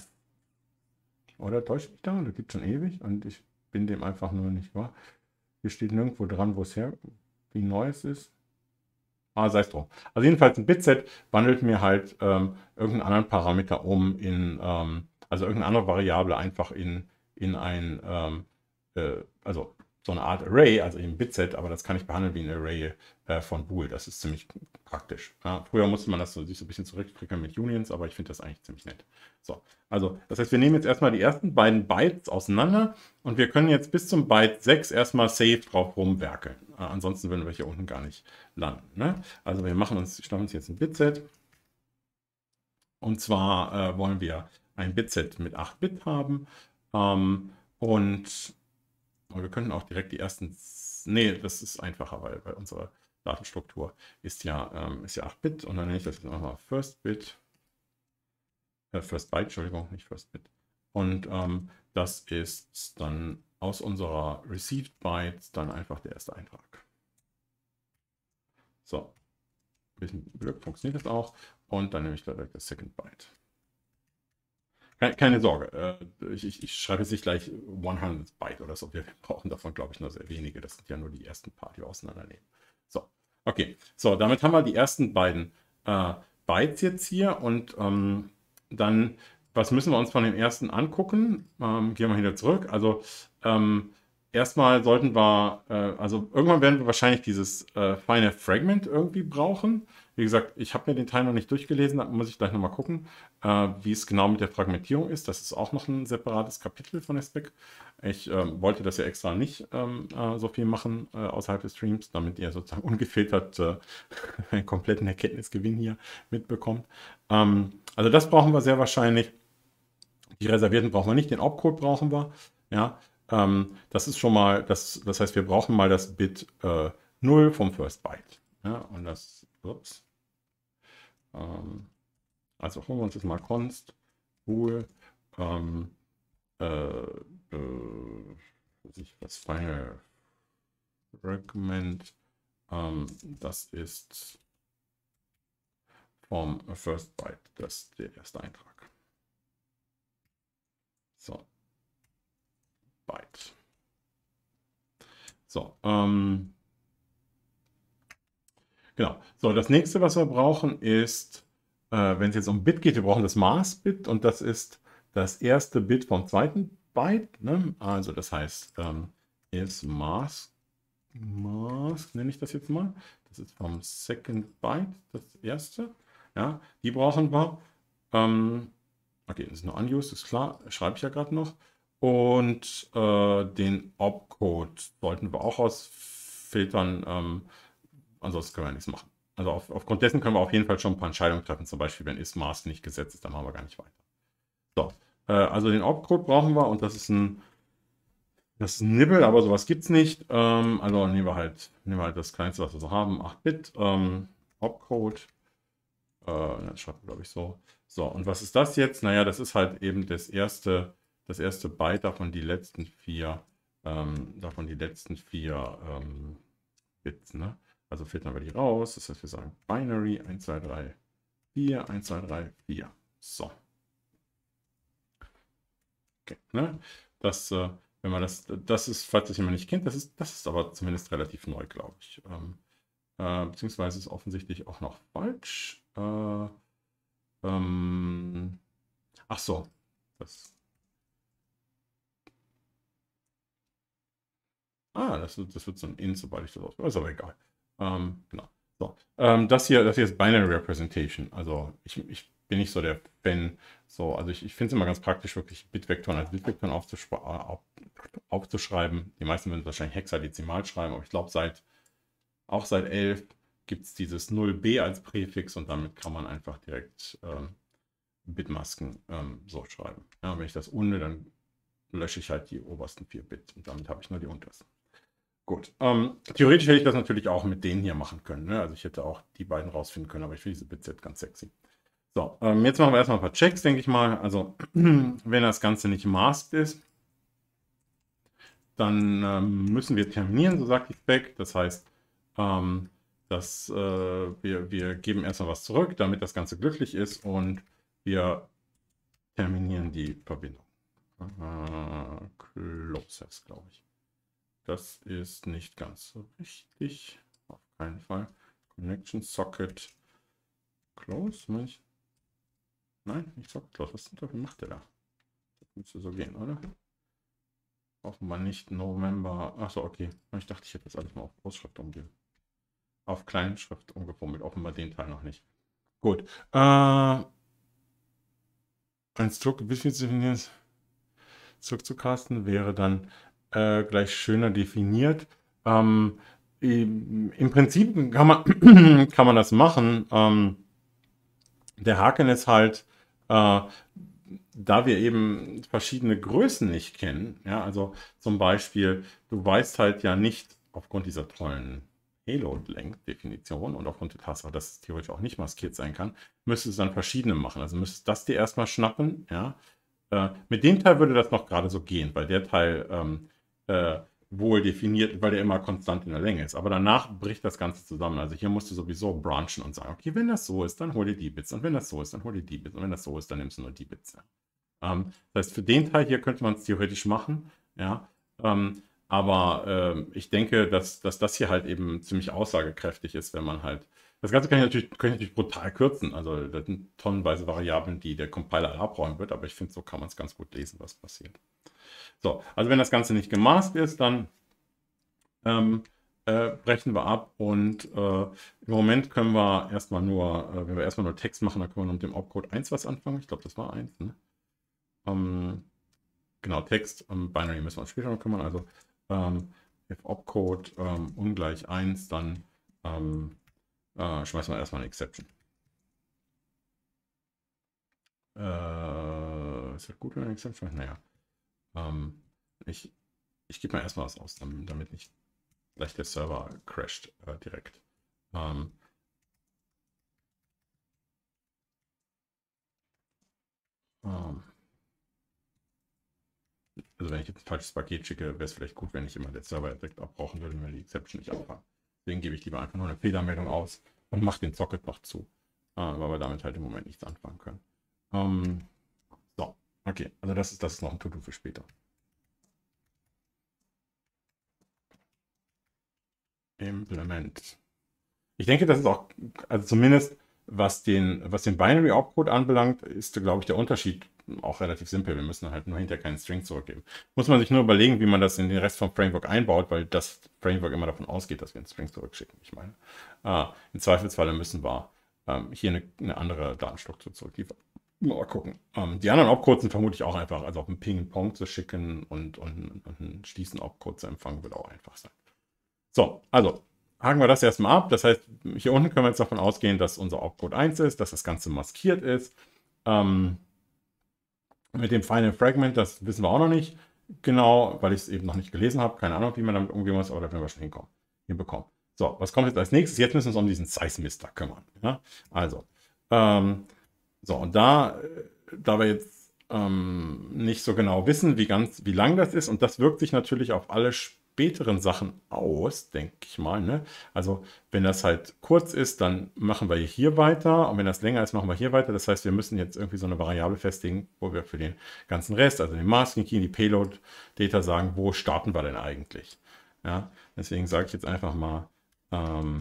Oder täuscht mich da? Das gibt schon ewig und ich bin dem einfach nur nicht wahr. Hier steht nirgendwo dran, wo es her. wie neu es ist. Ah, sei es drum. Also jedenfalls ein Bitset wandelt mir halt ähm, irgendeinen anderen Parameter um in, ähm, also irgendeine andere Variable einfach in, in ein, ähm, äh, also so eine Art Array, also eben Bitset, aber das kann ich behandeln wie ein Array äh, von Bool. Das ist ziemlich praktisch. Ja, früher musste man das so, sich so ein bisschen zurückfrickern mit Unions, aber ich finde das eigentlich ziemlich nett. So, also das heißt, wir nehmen jetzt erstmal die ersten beiden Bytes auseinander und wir können jetzt bis zum Byte sechs erstmal safe drauf rumwerkeln. Äh, ansonsten würden wir hier unten gar nicht landen. Ne? Also wir machen uns, schnappen uns jetzt ein Bitset. Und zwar äh, wollen wir ein Bitset mit acht Bit haben. Ähm, und wir könnten auch direkt die ersten. Nee, das ist einfacher, weil, weil unsere Datenstruktur ist ja, ähm, ist ja acht Bit. Und dann nenne ich das jetzt nochmal First Bit. Äh, First Byte, Entschuldigung, nicht First Bit. Und ähm, das ist dann aus unserer Received Bytes dann einfach der erste Eintrag. So. Ein bisschen Glück funktioniert das auch. Und dann nehme ich direkt das Second Byte. Keine Sorge, ich, ich, ich schreibe jetzt nicht gleich hundert Byte oder so. Wir brauchen davon, glaube ich, nur sehr wenige. Das sind ja nur die ersten paar, die wir auseinandernehmen. So, okay. So, damit haben wir die ersten beiden äh, Bytes jetzt hier. Und ähm, dann, was müssen wir uns von dem ersten angucken? Ähm, gehen wir wieder zurück. Also, ähm, erstmal sollten wir, äh, also irgendwann werden wir wahrscheinlich dieses äh, Final Fragment irgendwie brauchen. Wie gesagt, ich habe mir den Teil noch nicht durchgelesen, da muss ich gleich nochmal gucken, äh, wie es genau mit der Fragmentierung ist. Das ist auch noch ein separates Kapitel von der Spec. Ich ähm, wollte das ja extra nicht ähm, äh, so viel machen äh, außerhalb des Streams, damit ihr sozusagen ungefiltert äh, einen kompletten Erkenntnisgewinn hier mitbekommt. Ähm, also das brauchen wir sehr wahrscheinlich. Die reservierten brauchen wir nicht, den Opcode brauchen wir. Ja, ähm, das ist schon mal, das, das heißt, wir brauchen mal das Bit äh, null vom First Byte. Ja, und das, ups. Ähm, also holen wir uns jetzt mal const bool ähm, äh, äh, das Final Fragment, ähm, das ist vom First Byte, das ist der erste Eintrag. So, Byte. So, ähm, genau. So, das nächste, was wir brauchen, ist, äh, wenn es jetzt um Bit geht, wir brauchen das Maß-Bit und das ist das erste Bit vom zweiten Byte. Ne? Also das heißt, ähm, ist Maß, Maß, nenne ich das jetzt mal. Das ist vom Second Byte, das erste. Ja, die brauchen wir. Ähm, okay, das ist nur unused, ist klar, schreibe ich ja gerade noch. Und äh, den Opcode sollten wir auch ausfiltern. Ähm, ansonsten können wir nichts machen. Also auf, aufgrund dessen können wir auf jeden Fall schon ein paar Entscheidungen treffen. Zum Beispiel, wenn is-maß nicht gesetzt ist, dann machen wir gar nicht weiter. So, äh, also den Opcode brauchen wir und das ist ein, das ist ein Nibble, aber sowas gibt es nicht. Ähm, also nehmen wir halt, nehmen wir halt das kleinste, was wir so haben, acht Bit. Ähm, Opcode. Äh, das schreibt man, glaube ich, so. So, und was ist das jetzt? Naja, das ist halt eben das erste, das erste Byte, davon die letzten vier, ähm, davon die letzten vier ähm, Bits, ne? Also filtern wir die raus. Das heißt, wir sagen Binary eins, zwei, drei, vier, eins, zwei, drei, vier. So. Okay, ne? Das, äh, wenn man das, das ist, falls das jemand nicht kennt, das ist, das ist aber zumindest relativ neu, glaube ich. Ähm, äh, beziehungsweise ist offensichtlich auch noch falsch. Äh, ähm, ach so. Das, ah, das, das wird so ein In, sobald ich das aus. Ist aber egal. Ähm, genau. So. Ähm, das hier, das hier ist Binary Representation. Also ich, ich bin nicht so der Fan. So, also ich, ich finde es immer ganz praktisch, wirklich Bitvektoren als Bitvektoren aufzusch auf, aufzuschreiben. Die meisten würden wahrscheinlich hexadezimal schreiben, aber ich glaube, seit auch seit elf gibt es dieses null b als Präfix und damit kann man einfach direkt ähm, Bitmasken ähm, so schreiben. Ja, wenn ich das unne, dann lösche ich halt die obersten vier Bit und damit habe ich nur die untersten. Gut. Ähm, theoretisch hätte ich das natürlich auch mit denen hier machen können. Ne? Also ich hätte auch die beiden rausfinden können, aber ich finde diese Bits jetzt ganz sexy. So, ähm, jetzt machen wir erstmal ein paar Checks, denke ich mal. Also, wenn das Ganze nicht masked ist, dann ähm, müssen wir terminieren, so sagt die Spec. Das heißt, ähm, dass, äh, wir, wir geben erstmal was zurück, damit das Ganze glücklich ist und wir terminieren die Verbindung. Äh, Closes, glaube ich. Das ist nicht ganz so richtig. keinen Fall. Connection Socket Close, nicht? Nein, nicht Socket Close. Was zum Teufel macht der da? Das müsste so gehen, oder? Offenbar nicht November. Achso, okay. Ich dachte, ich hätte das alles mal auf Großschrift umgehen. Auf Kleinschrift umgeformt. Offenbar den Teil noch nicht. Gut. Äh, ein Stroke definiert zurückzucasten wäre dann äh, gleich schöner definiert. Ähm, im, Im Prinzip kann man, kann man das machen. Ähm, der Haken ist halt, äh, da wir eben verschiedene Größen nicht kennen, ja, also zum Beispiel, du weißt halt ja nicht aufgrund dieser tollen Payload-Length-Definition und aufgrund der Tatsache, dass es theoretisch auch nicht maskiert sein kann, müsstest du dann verschiedene machen. Also müsstest du das dir erstmal schnappen, ja. Äh, mit dem Teil würde das noch gerade so gehen, weil der Teil ähm, äh, wohl definiert, weil der immer konstant in der Länge ist. Aber danach bricht das Ganze zusammen. Also hier musst du sowieso branchen und sagen, okay, wenn das so ist, dann hol dir die Bits. Und wenn das so ist, dann hol dir die Bits. Und wenn das so ist, dann nimmst du nur die Bits. Ja. Ähm, das heißt, für den Teil hier könnte man es theoretisch machen. Ja. Ähm, aber äh, ich denke, dass, dass das hier halt eben ziemlich aussagekräftig ist, wenn man halt. Das Ganze kann ich natürlich, kann ich natürlich brutal kürzen. Also das sind tonnenweise Variablen, die der Compiler abräumen wird. Aber ich finde, so kann man es ganz gut lesen, was passiert. So, also wenn das Ganze nicht gemasked ist, dann ähm, äh, brechen wir ab und äh, im Moment können wir erstmal nur, äh, wenn wir erstmal nur Text machen, dann können wir mit dem Opcode eins was anfangen. Ich glaube, das war eins. Ne? Ähm, genau, Text, ähm, Binary müssen wir uns später noch kümmern. Also ähm, if Opcode ähm, ungleich eins, dann ähm, äh, schmeißen wir erstmal eine Exception. Äh, ist das gut, wenn eine Exception? Naja. Ähm, ich ich gebe mal erstmal was aus, damit nicht gleich der Server crasht äh, direkt. Ähm, ähm, also wenn ich jetzt ein falsches Paket schicke, wäre es vielleicht gut, wenn ich immer der Server direkt abbrauchen würde, wenn die Exception nicht abfangen. Deswegen gebe ich lieber einfach nur eine Fehlermeldung aus und mache den Socket noch zu, äh, weil wir damit halt im Moment nichts anfangen können. Ähm, so, okay, also das ist, das ist noch ein To-Do für später. Implement. Ich denke, das ist auch, also zumindest was den, was den Binary Opcode anbelangt, ist, glaube ich, der Unterschied auch relativ simpel. Wir müssen halt nur hinterher keinen String zurückgeben. Muss man sich nur überlegen, wie man das in den Rest vom Framework einbaut, weil das Framework immer davon ausgeht, dass wir einen String zurückschicken. Ich meine, äh, im Zweifelsfalle müssen wir ähm, hier eine, eine andere Datenstruktur zurückliefern. Mal gucken. Ähm, die anderen Opcodes sind vermutlich auch einfach, also auf einen Ping-Pong zu schicken und, und, und einen Schließen-Opcode zu empfangen, wird auch einfach sein. So, also haken wir das erstmal ab. Das heißt, hier unten können wir jetzt davon ausgehen, dass unser Opcode eins ist, dass das Ganze maskiert ist. Ähm, mit dem Final Fragment, das wissen wir auch noch nicht genau, weil ich es eben noch nicht gelesen habe. Keine Ahnung, wie man damit umgehen muss, aber da werden wir schon hinkommen, hinbekommen. So, was kommt jetzt als nächstes? Jetzt müssen wir uns um diesen Size-Mister kümmern. Ja? Also, ähm, so, und da, da wir jetzt ähm, nicht so genau wissen, wie, ganz, wie lang das ist, und das wirkt sich natürlich auf alle späteren Sachen aus, denke ich mal. Ne? Also wenn das halt kurz ist, dann machen wir hier weiter, und wenn das länger ist, machen wir hier weiter. Das heißt, wir müssen jetzt irgendwie so eine Variable festlegen, wo wir für den ganzen Rest, also den Masking Key, die Payload Data sagen, wo starten wir denn eigentlich? Ja? Deswegen sage ich jetzt einfach mal, ähm,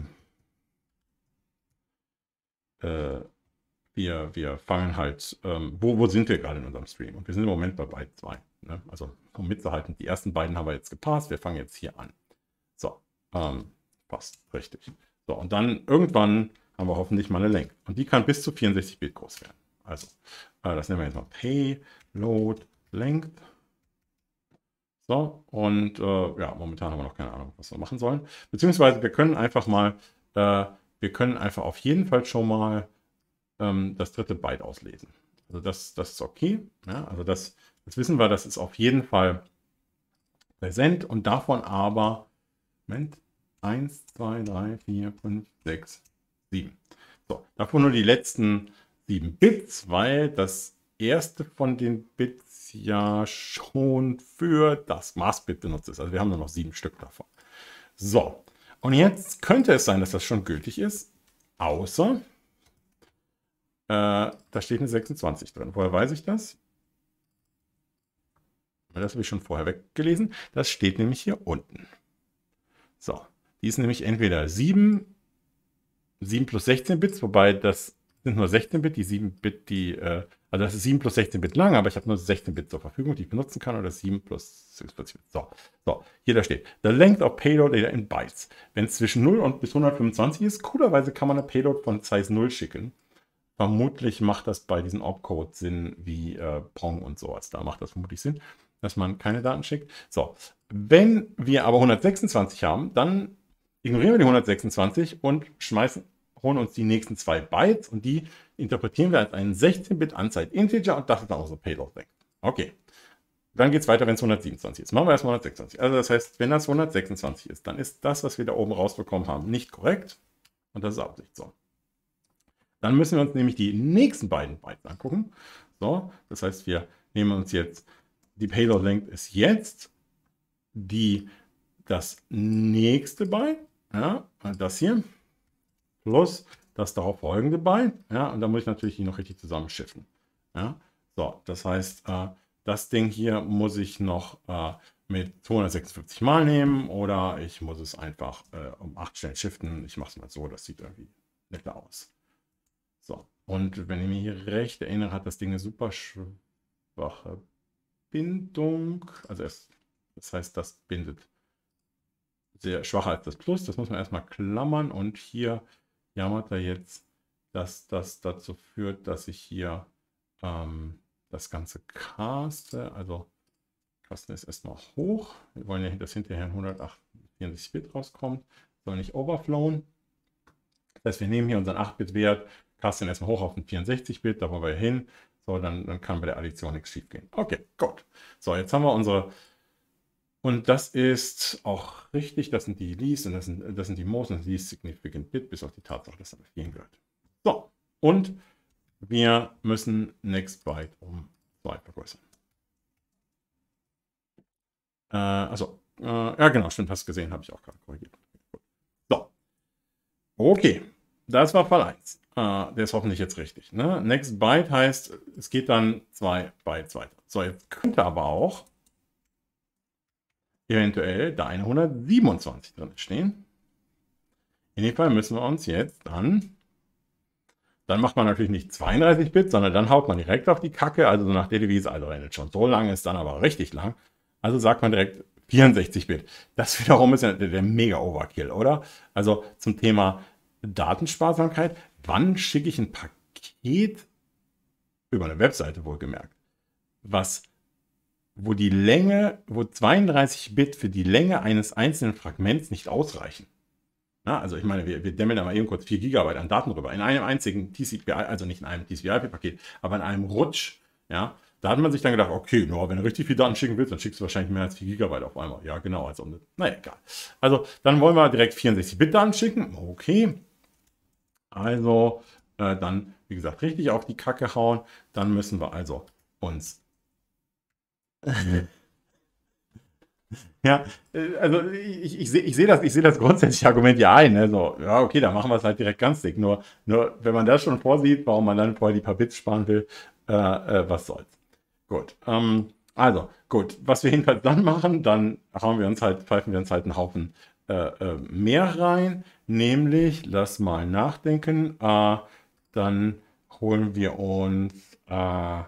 äh, wir, wir fangen halt, ähm, wo, wo sind wir gerade in unserem Stream? Und wir sind im Moment bei Byte zwei. Ne? Also um mitzuhalten, die ersten beiden haben wir jetzt gepasst. Wir fangen jetzt hier an. So, ähm, passt, richtig. So, und dann irgendwann haben wir hoffentlich mal eine Länge. Und die kann bis zu vierundsechzig Bit groß werden. Also, äh, das nennen wir jetzt mal Payload Length. So, und äh, ja, momentan haben wir noch keine Ahnung, was wir machen sollen. Beziehungsweise wir können einfach mal, äh, wir können einfach auf jeden Fall schon mal ähm, das dritte Byte auslesen. Also das, das ist okay. Ja, also das, das wissen wir, das ist auf jeden Fall präsent, und davon aber, Moment, eins, zwei, drei, vier, fünf, sechs, sieben. So, davon nur die letzten sieben Bits, weil das erste von den Bits ja schon für das Maskbit benutzt ist. Also wir haben nur noch sieben Stück davon. So, und jetzt könnte es sein, dass das schon gültig ist, außer äh, da steht eine sechsundzwanzig drin. Woher weiß ich das? Das habe ich schon vorher weggelesen. Das steht nämlich hier unten. So, Die ist nämlich entweder sieben, sieben plus sechzehn Bits, wobei das sind nur sechzehn Bit, die sieben Bit, die, äh, also das ist sieben plus sechzehn Bit lang, aber ich habe nur sechzehn Bit zur Verfügung, die ich benutzen kann, oder sieben plus sechsundvierzig Bit. So, so, hier da steht, the length of payload data in bytes. Wenn es zwischen null und bis hundertfünfundzwanzig ist, coolerweise kann man eine Payload von Size null schicken. Vermutlich macht das bei diesen Opcodes Sinn, wie äh, Pong und sowas. Da macht das vermutlich Sinn, dass man keine Daten schickt. So, wenn wir aber hundertsechsundzwanzig haben, dann ignorieren wir die hundertsechsundzwanzig und schmeißen, holen uns die nächsten zwei Bytes und die interpretieren wir als einen sechzehn Bit Unsigned Integer und das ist dann unsere Payload-Length. Okay. Dann geht es weiter, wenn es hundertsiebenundzwanzig ist. Machen wir erstmal hundertsechsundzwanzig. Also das heißt, wenn das hundertsechsundzwanzig ist, dann ist das, was wir da oben rausbekommen haben, nicht korrekt. Und das ist Absicht so. Dann müssen wir uns nämlich die nächsten beiden Bytes angucken. So, das heißt, wir nehmen uns jetzt, die Payload Length ist jetzt die, das nächste Byte, ja, das hier, plus das darauf folgende Byte, ja, und da muss ich natürlich die noch richtig zusammenschiften. Ja. So, das heißt, äh, das Ding hier muss ich noch äh, mit zweihundertsechsundfünfzig mal nehmen oder ich muss es einfach äh, um acht schnell shiften. Ich mache es mal so, das sieht irgendwie netter aus. So, und wenn ich mich hier recht erinnere, hat das Ding eine super schwache Bindung. Also es, das heißt, das bindet sehr schwacher als das Plus. Das muss man erstmal klammern und hier jammert er jetzt, dass das dazu führt, dass ich hier ähm, das Ganze caste. Also casten ist erstmal hoch. Wir wollen ja, dass hinterher ein hundertvierundachtzig Bit rauskommt. Soll nicht overflowen. Das heißt, wir nehmen hier unseren acht Bit Wert, casten erstmal hoch auf den vierundsechzig Bit, da wollen wir hin. So, dann, dann kann bei der Addition nichts schief gehen. Okay, gut. So, jetzt haben wir unsere, und das ist auch richtig, das sind die least und das sind, das sind die most und least significant Bit, bis auf die Tatsache, dass das vielen gehört. So, und wir müssen next byte um zwei vergrößern. Äh, also, äh, ja genau, stimmt, hast gesehen, habe ich auch gerade korrigiert. So, okay, das war Fall eins. Uh, der ist hoffentlich jetzt richtig. Ne? Next byte heißt, es geht dann zwei Bytes weiter. So, jetzt könnte aber auch eventuell da eine hundertsiebenundzwanzig drin stehen. In dem Fall müssen wir uns jetzt dann, dann macht man natürlich nicht zweiunddreißig Bit, sondern dann haut man direkt auf die Kacke, also nach der Devise, also wenn es schon so lang ist, dann aber richtig lang. Also sagt man direkt vierundsechzig Bit. Das wiederum ist ja der, der Mega-Overkill, oder? Also zum Thema Datensparsamkeit. Wann schicke ich ein Paket über eine Webseite wohlgemerkt, was, wo die Länge, wo zweiunddreißig Bit für die Länge eines einzelnen Fragments nicht ausreichen? Na, also ich meine, wir, wir dämmeln da mal eben kurz vier Gigabyte an Daten rüber, in einem einzigen T C P I, also nicht in einem T C P I P-Paket, aber in einem Rutsch, ja, da hat man sich dann gedacht, okay, no, wenn du richtig viel Daten schicken willst, dann schickst du wahrscheinlich mehr als vier Gigabyte auf einmal. Ja, genau, also, naja, egal. Also, dann wollen wir direkt vierundsechzig Bit Daten schicken, okay. Also, äh, dann, wie gesagt, richtig auf die Kacke hauen. Dann müssen wir also uns... ja, also ich, ich sehe ich seh das, ich seh das grundsätzliche Argument ja ein. Ne? So, ja, okay, dann machen wir es halt direkt ganz dick. Nur, nur wenn man das schon vorsieht, warum man dann vorher die paar Bits sparen will, äh, äh, was soll's. Gut, ähm, also, gut, was wir jedenfalls dann machen, dann hauen wir uns halt, pfeifen wir uns halt einen Haufen äh, äh, mehr rein. Nämlich, lass mal nachdenken, äh, dann holen wir uns äh,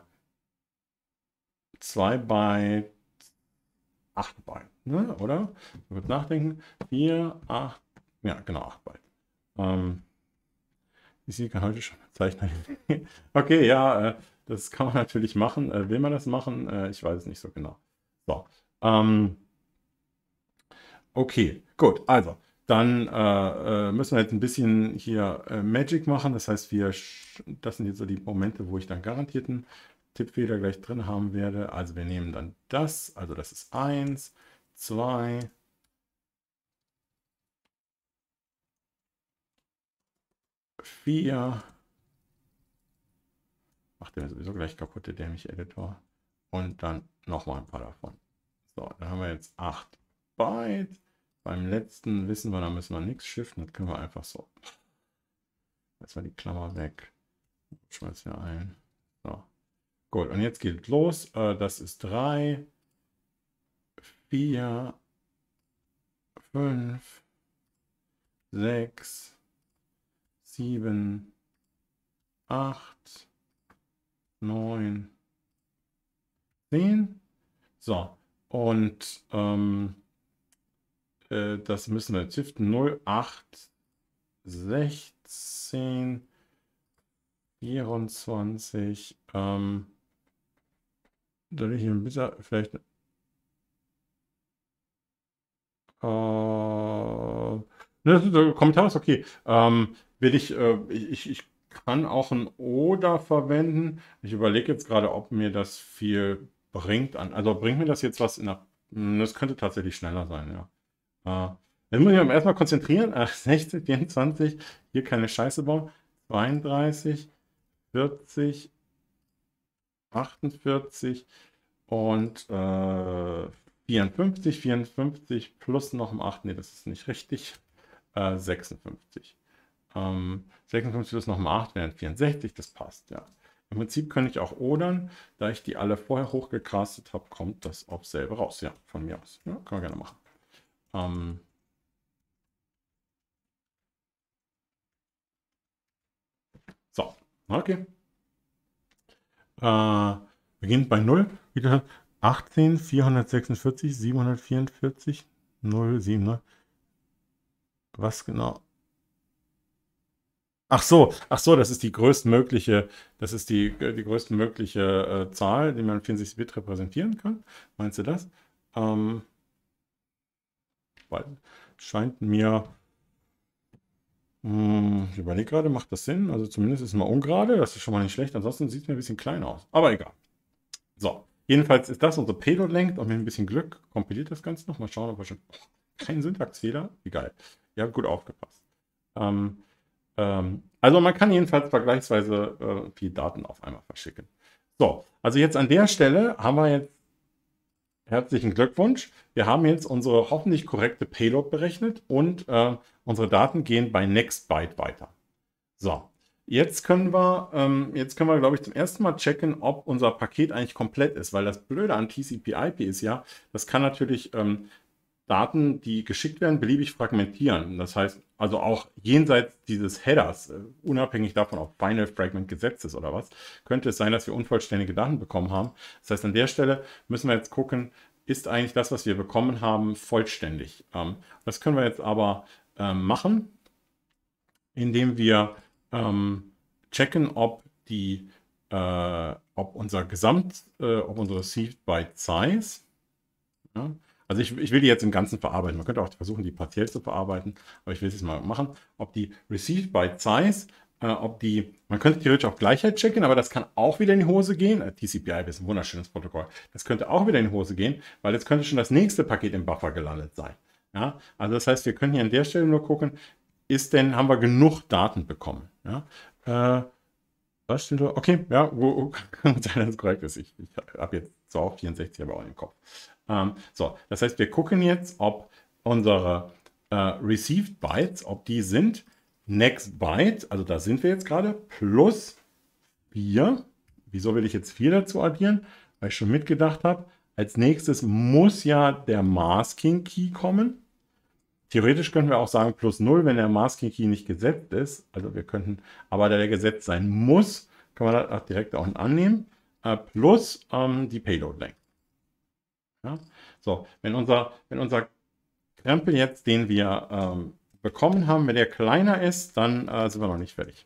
zwei Byte, acht Byte, ne? Oder? Ich würde nachdenken, vier, acht, ja, genau, acht Byte. Ähm, ich kann heute schon zeichnen. Okay, ja, äh, das kann man natürlich machen. Äh, will man das machen? Äh, ich weiß es nicht so genau. So, ähm, okay, gut, also. Dann äh, müssen wir jetzt ein bisschen hier äh, Magic machen. Das heißt, wir, das sind jetzt so die Momente, wo ich dann garantiert einen Tippfehler gleich drin haben werde. Also wir nehmen dann das, also das ist eins, zwei, vier. Macht der sowieso gleich kaputt, der dämliche Editor. Und dann nochmal ein paar davon. So, dann haben wir jetzt acht Byte. Beim letzten wissen wir, da müssen wir nichts shiften. Das können wir einfach so. Jetzt mal die Klammer weg. Schmeißen wir ein. So. Gut, und jetzt geht los. Das ist drei, vier, fünf, sechs, sieben, acht, neun, zehn. So, und ähm, äh, das müssen wir jetzt shiften. null, acht, sechzehn, vierundzwanzig. Ähm, soll ich ihn bitte vielleicht... Äh, ne, das ist, der Kommentar ist okay. Ähm, will ich, äh, ich, ich kann auch ein Oder verwenden. Ich überlege jetzt gerade, ob mir das viel bringt an. Also bringt mir das jetzt was in der. Hm, das könnte tatsächlich schneller sein, ja. Äh, jetzt muss ich mich erstmal konzentrieren. Ach, sechzehn, vierundzwanzig, hier keine Scheiße bauen. zweiunddreißig, vierzig, achtundvierzig und äh, vierundfünfzig, vierundfünfzig plus noch um acht, nee, das ist nicht richtig, äh, sechsundfünfzig. Ähm, sechsundfünfzig plus noch um acht wären vierundsechzig, das passt, ja. Im Prinzip könnte ich auch odern, da ich die alle vorher hochgecastet habe, kommt das auch selber raus, ja, von mir aus. Ja, können wir gerne machen. Ähm, so, okay. Äh, beginnt bei null, wieder achtzehn, vierhundertsechsundvierzig, siebenhundertvierundvierzig, null, sieben, ne? Was genau? Ach so, ach so, das ist die größtmögliche, das ist die, die größtmögliche äh, Zahl, die man in vierundsechzig Bit repräsentieren kann. Meinst du das? Ähm, weil, scheint mir, mh, ich überlege gerade, macht das Sinn? Also zumindest ist es mal ungerade, das ist schon mal nicht schlecht, ansonsten sieht es mir ein bisschen klein aus. Aber egal. So, jedenfalls ist das unsere Payload-Length und mit ein bisschen Glück kompiliert das Ganze noch. Mal schauen, ob wir schon... Oh, kein Syntaxfehler. Wie geil. Ihr habt gut aufgepasst. Ähm, ähm, also man kann jedenfalls vergleichsweise äh, viel Daten auf einmal verschicken. So, also jetzt an der Stelle haben wir jetzt herzlichen Glückwunsch. Wir haben jetzt unsere hoffentlich korrekte Payload berechnet und äh, unsere Daten gehen bei NextByte weiter. So, jetzt können wir, ähm, jetzt können wir, glaube ich, zum ersten Mal checken, ob unser Paket eigentlich komplett ist, weil das Blöde an T C P I P ist ja, das kann natürlich ähm, Daten, die geschickt werden, beliebig fragmentieren. Das heißt, also auch jenseits dieses Headers, äh, unabhängig davon, ob Final Fragment gesetzt ist oder was, könnte es sein, dass wir unvollständige Daten bekommen haben. Das heißt, an der Stelle müssen wir jetzt gucken, ist eigentlich das, was wir bekommen haben, vollständig. Ähm, das können wir jetzt aber ähm, machen, indem wir ähm, checken, ob die, äh, ob unser Gesamt, äh, ob unsere Received Byte Size, ja, also ich, ich will die jetzt im Ganzen verarbeiten. Man könnte auch versuchen, die partiell zu verarbeiten, aber ich will es jetzt mal machen, ob die Received Byte Size, äh, ob die, man könnte theoretisch auf Gleichheit checken, aber das kann auch wieder in die Hose gehen. Äh, T C P I P ist ein wunderschönes Protokoll. Das könnte auch wieder in die Hose gehen, weil jetzt könnte schon das nächste Paket im Buffer gelandet sein. Ja, also das heißt, wir können hier an der Stelle nur gucken, ist denn, haben wir genug Daten bekommen? Ja? Äh, was stimmt da? Okay, ja, wo, kann sein, dass es korrekt ist. Ich, ich habe jetzt zwar auch vierundsechzig, aber auch im Kopf. Ähm, so, das heißt, wir gucken jetzt, ob unsere äh, Received Bytes, ob die sind Next Byte, also da sind wir jetzt gerade, plus vier. Wieso will ich jetzt vier dazu addieren? Weil ich schon mitgedacht habe, als nächstes muss ja der Masking Key kommen. Theoretisch könnten wir auch sagen plus null, wenn der Masking Key nicht gesetzt ist. Also wir könnten, aber da der gesetzt sein muss, kann man das auch direkt auch annehmen. Äh, plus ähm, die Payload Length. Ja? So, wenn unser, wenn unser Krempel jetzt, den wir ähm, bekommen haben, wenn der kleiner ist, dann äh, sind wir noch nicht fertig.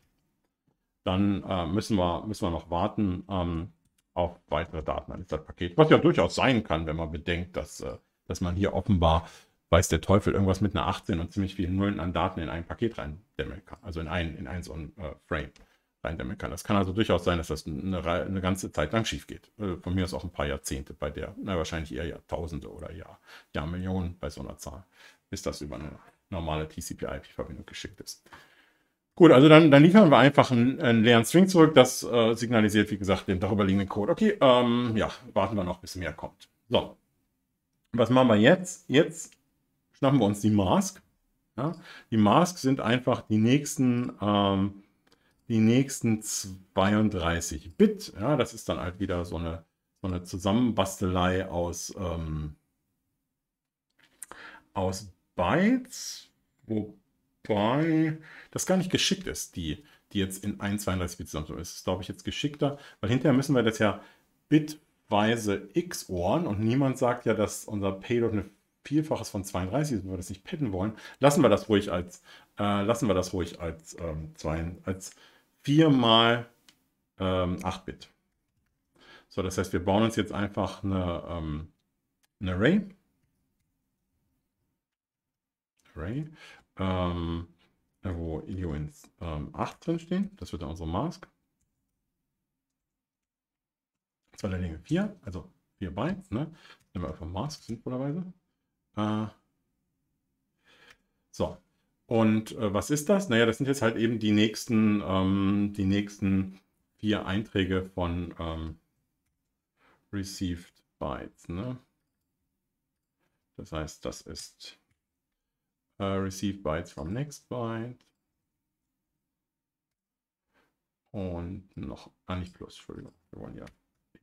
Dann äh, müssen, wir, müssen wir noch warten ähm, auf weitere Daten an das Paket. Was ja durchaus sein kann, wenn man bedenkt, dass, äh, dass man hier offenbar, weiß der Teufel, irgendwas mit einer achtzehn und ziemlich vielen Nullen an Daten in ein Paket reindämmeln kann. Also in ein, in ein so ein äh, Frame reindämmeln kann. Das kann also durchaus sein, dass das eine, eine ganze Zeit lang schief geht. Äh, von mir aus auch ein paar Jahrzehnte bei der, na, wahrscheinlich eher Jahrtausende oder Jahr, Jahrmillionen bei so einer Zahl, bis das über eine normale T C P I P-Verbindung geschickt ist. Gut, also dann, dann liefern wir einfach einen, einen leeren String zurück. Das äh, signalisiert, wie gesagt, den darüberliegenden Code. Okay, ähm, ja, warten wir noch, bis mehr kommt. So, was machen wir jetzt? Jetzt schnappen wir uns die Mask. Ja? Die Mask sind einfach die nächsten, ähm, die nächsten zweiunddreißig Bit. Ja, das ist dann halt wieder so eine, so eine Zusammenbastelei aus, ähm, aus Bytes, wo bei, das gar nicht geschickt ist, die, die jetzt in ein zweiunddreißig Bit zusammen ist. Das ist, glaube ich, jetzt geschickter, weil hinterher müssen wir das ja bitweise xoren und niemand sagt ja, dass unser Payload eine Vielfaches von zweiunddreißig ist, wenn wir das nicht padden wollen. Lassen wir das ruhig als, äh, lassen wir das ruhig als, ähm, zwei, als vier mal ähm, acht Bit. So, das heißt, wir bauen uns jetzt einfach eine, ähm, ein Array. Array. Ähm, wo Ilioins ähm, acht drin stehen. Das wird dann unsere Mask. Zwei der Länge vier, also vier Bytes. Ne? Nehmen wir einfach Mask sinnvollerweise. Äh, so. Und äh, was ist das? Naja, das sind jetzt halt eben die nächsten, ähm, die nächsten vier Einträge von ähm, Received Bytes. Ne? Das heißt, das ist äh, Received Bytes from Next Byte. Und noch, ah, nicht plus, Entschuldigung, wir wollen ja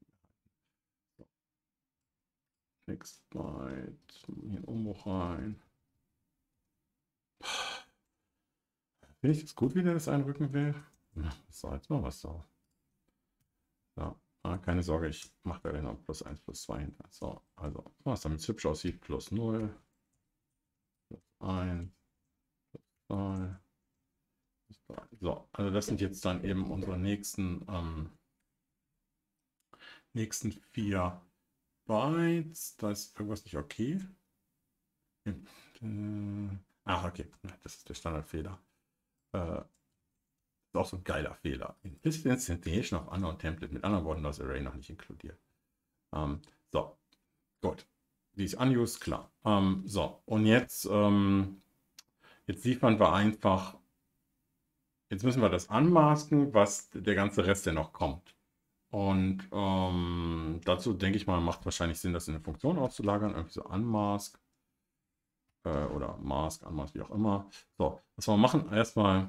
Next Byte, hier einen Umbruch rein. Finde ich das gut, wie der das einrücken will? So, jetzt mal was so. So, ah, keine Sorge, ich mache da gleich noch plus eins, plus zwei hinter. So, also, was damit es hübsch aussieht, plus null, plus eins, plus zwei, plus drei. So, also das sind jetzt dann eben unsere nächsten, ähm, nächsten vier Bytes. Da ist irgendwas nicht okay. Ach, okay, das ist der Standardfehler. Äh, ist auch so ein geiler Fehler. Implicit Instantiation of Unknown Template. Mit anderen Worten, das Array noch nicht inkludiert. Ähm, so, gut. Die ist unused, klar. Ähm, so, und jetzt, ähm, jetzt liefern wir einfach, jetzt müssen wir das anmasken, was der ganze Rest, der noch kommt. Und ähm, dazu denke ich mal, macht wahrscheinlich Sinn, das in eine Funktion auszulagern. Irgendwie so unmask äh, oder mask, unmask, wie auch immer. So, was wir machen, erstmal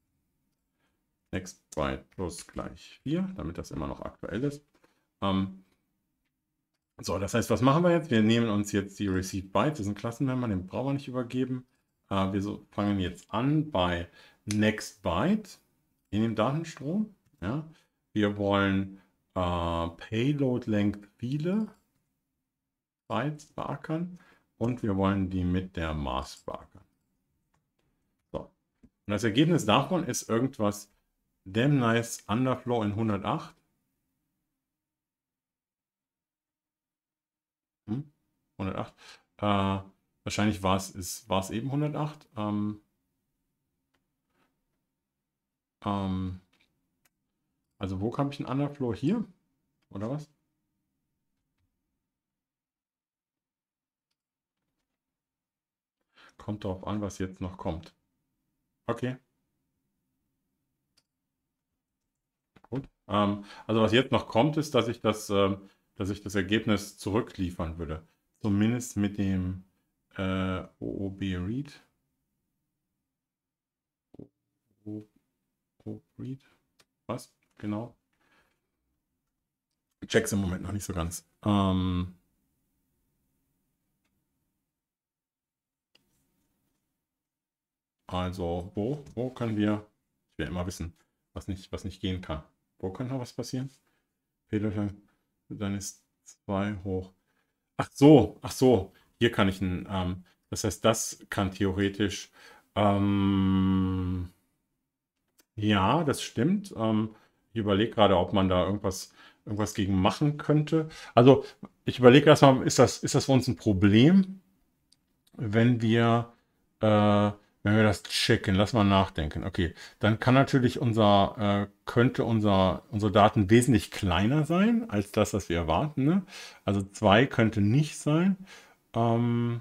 Next Byte plus gleich vier, damit das immer noch aktuell ist. Ähm, so, das heißt, was machen wir jetzt? Wir nehmen uns jetzt die Receive Byte, das ist ein Klassenmember, den brauchen wir nicht übergeben. Äh, wir so, fangen jetzt an bei Next Byte in dem Datenstrom. Ja. Wir wollen äh, Payload Length viele Bytes beackern und wir wollen die mit der Mask beackern. So. Und das Ergebnis davon ist irgendwas damn nice Underflow in hundertacht. Hm? hundertacht. Äh, wahrscheinlich war es war es eben hundertacht. Ähm, ähm, also wo habe ich einen Underflow? Hier? Oder was? Kommt darauf an, was jetzt noch kommt. Okay. Gut. Ähm, also was jetzt noch kommt, ist, dass ich das, äh, dass ich das Ergebnis zurückliefern würde. Zumindest mit dem äh, O O B Read. O O Read. Was? Genau. Ich check's im Moment noch nicht so ganz. Ähm, also, wo, wo können wir, ich will immer wissen, was nicht, was nicht gehen kann. Wo kann noch was passieren? Fehler, dann ist zwei hoch. Ach so, ach so, hier kann ich ein, ähm, das heißt, das kann theoretisch, ähm, ja, das stimmt. Ähm, ich überlege gerade, ob man da irgendwas, irgendwas gegen machen könnte. Also, ich überlege erstmal, ist das, ist das für uns ein Problem, wenn wir, äh, wenn wir das checken? Lass mal nachdenken. Okay, dann kann natürlich unser, äh, könnte unser, unsere Daten wesentlich kleiner sein als das, was wir erwarten. Ne? Also zwei könnte nicht sein. Ähm,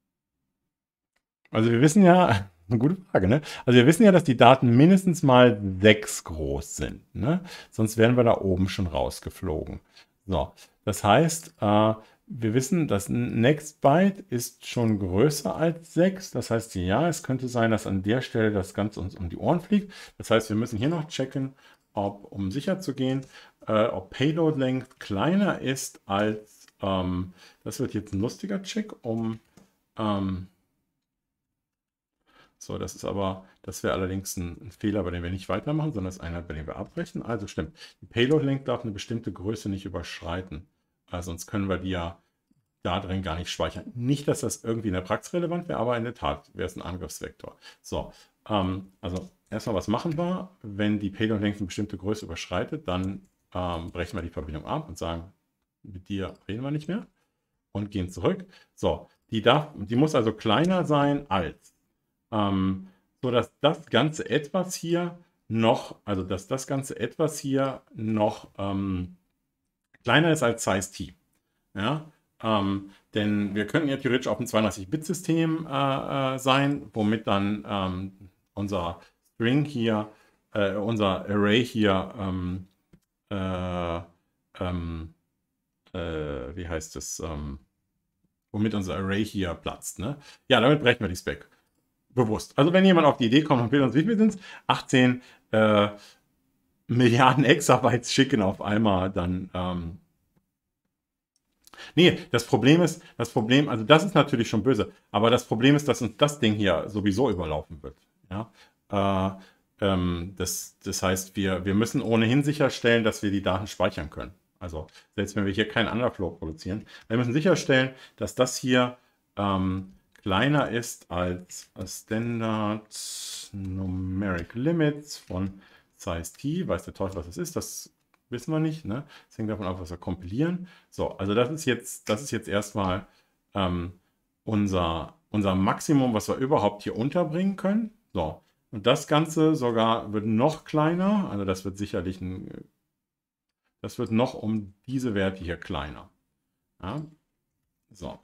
also wir wissen ja, eine gute Frage, ne? Also wir wissen ja, dass die Daten mindestens mal sechs groß sind, ne? Sonst wären wir da oben schon rausgeflogen. So, das heißt, äh, wir wissen, das Next Byte ist schon größer als sechs. Das heißt, ja, es könnte sein, dass an der Stelle das Ganze uns um die Ohren fliegt. Das heißt, wir müssen hier noch checken, ob, um sicher zu gehen, äh, ob Payload Length kleiner ist als, ähm, das wird jetzt ein lustiger Check, um, ähm, So, das ist aber, das wäre allerdings ein, ein Fehler, bei dem wir nicht weitermachen, sondern das ist einer, bei dem wir abbrechen. Also stimmt, die Payload-Length darf eine bestimmte Größe nicht überschreiten. Also sonst können wir die ja da drin gar nicht speichern. Nicht, dass das irgendwie in der Praxis relevant wäre, aber in der Tat wäre es ein Angriffsvektor. So, ähm, also erstmal, was machen wir? Wenn die Payload-Length eine bestimmte Größe überschreitet, dann ähm, brechen wir die Verbindung ab und sagen, mit dir reden wir nicht mehr und gehen zurück. So, die, darf, die muss also kleiner sein als, ähm, so dass das ganze etwas hier noch, also dass das ganze etwas hier noch ähm, kleiner ist als Size T. Ja, ähm, denn wir könnten ja theoretisch auf ein zweiunddreißig-Bit-System äh, äh, sein, womit dann ähm, unser String hier, äh, unser Array hier, ähm, äh, ähm, äh, wie heißt es, ähm, womit unser Array hier platzt. Ne? Ja, damit brechen wir die Spec. Bewusst. Also wenn jemand auf die Idee kommt und will uns, wie viel sind es? achtzehn äh, Milliarden Exabytes schicken auf einmal, dann ähm, nee, das Problem ist, das Problem, also das ist natürlich schon böse, aber das Problem ist, dass uns das Ding hier sowieso überlaufen wird. Ja? Äh, ähm, das, das heißt, wir, wir müssen ohnehin sicherstellen, dass wir die Daten speichern können. Also selbst wenn wir hier keinen Underflow produzieren, wir müssen sicherstellen, dass das hier ähm, kleiner ist als Standard Numeric Limits von Size T. Weiß der Teufel, was das ist? Das wissen wir nicht. Ne? Das hängt davon ab, was wir kompilieren. So, also das ist jetzt, das ist jetzt erstmal ähm, unser, unser Maximum, was wir überhaupt hier unterbringen können. So, und das Ganze sogar wird noch kleiner. Also das wird sicherlich ein, das wird noch um diese Werte hier kleiner. Ja? So.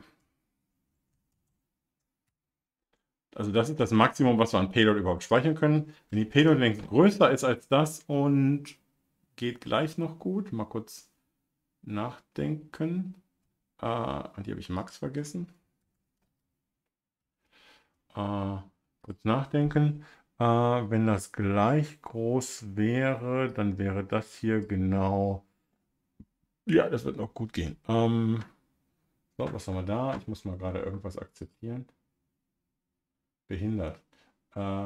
Also das ist das Maximum, was wir an Payload überhaupt speichern können. Wenn die Payload-Länge größer ist als das und geht gleich noch gut, mal kurz nachdenken. Äh, hier habe ich Max vergessen. Äh, kurz nachdenken. Äh, wenn das gleich groß wäre, dann wäre das hier genau... Ja, das wird noch gut gehen. Ähm, so, was haben wir da? Ich muss mal gerade irgendwas akzeptieren. Behindert. Äh,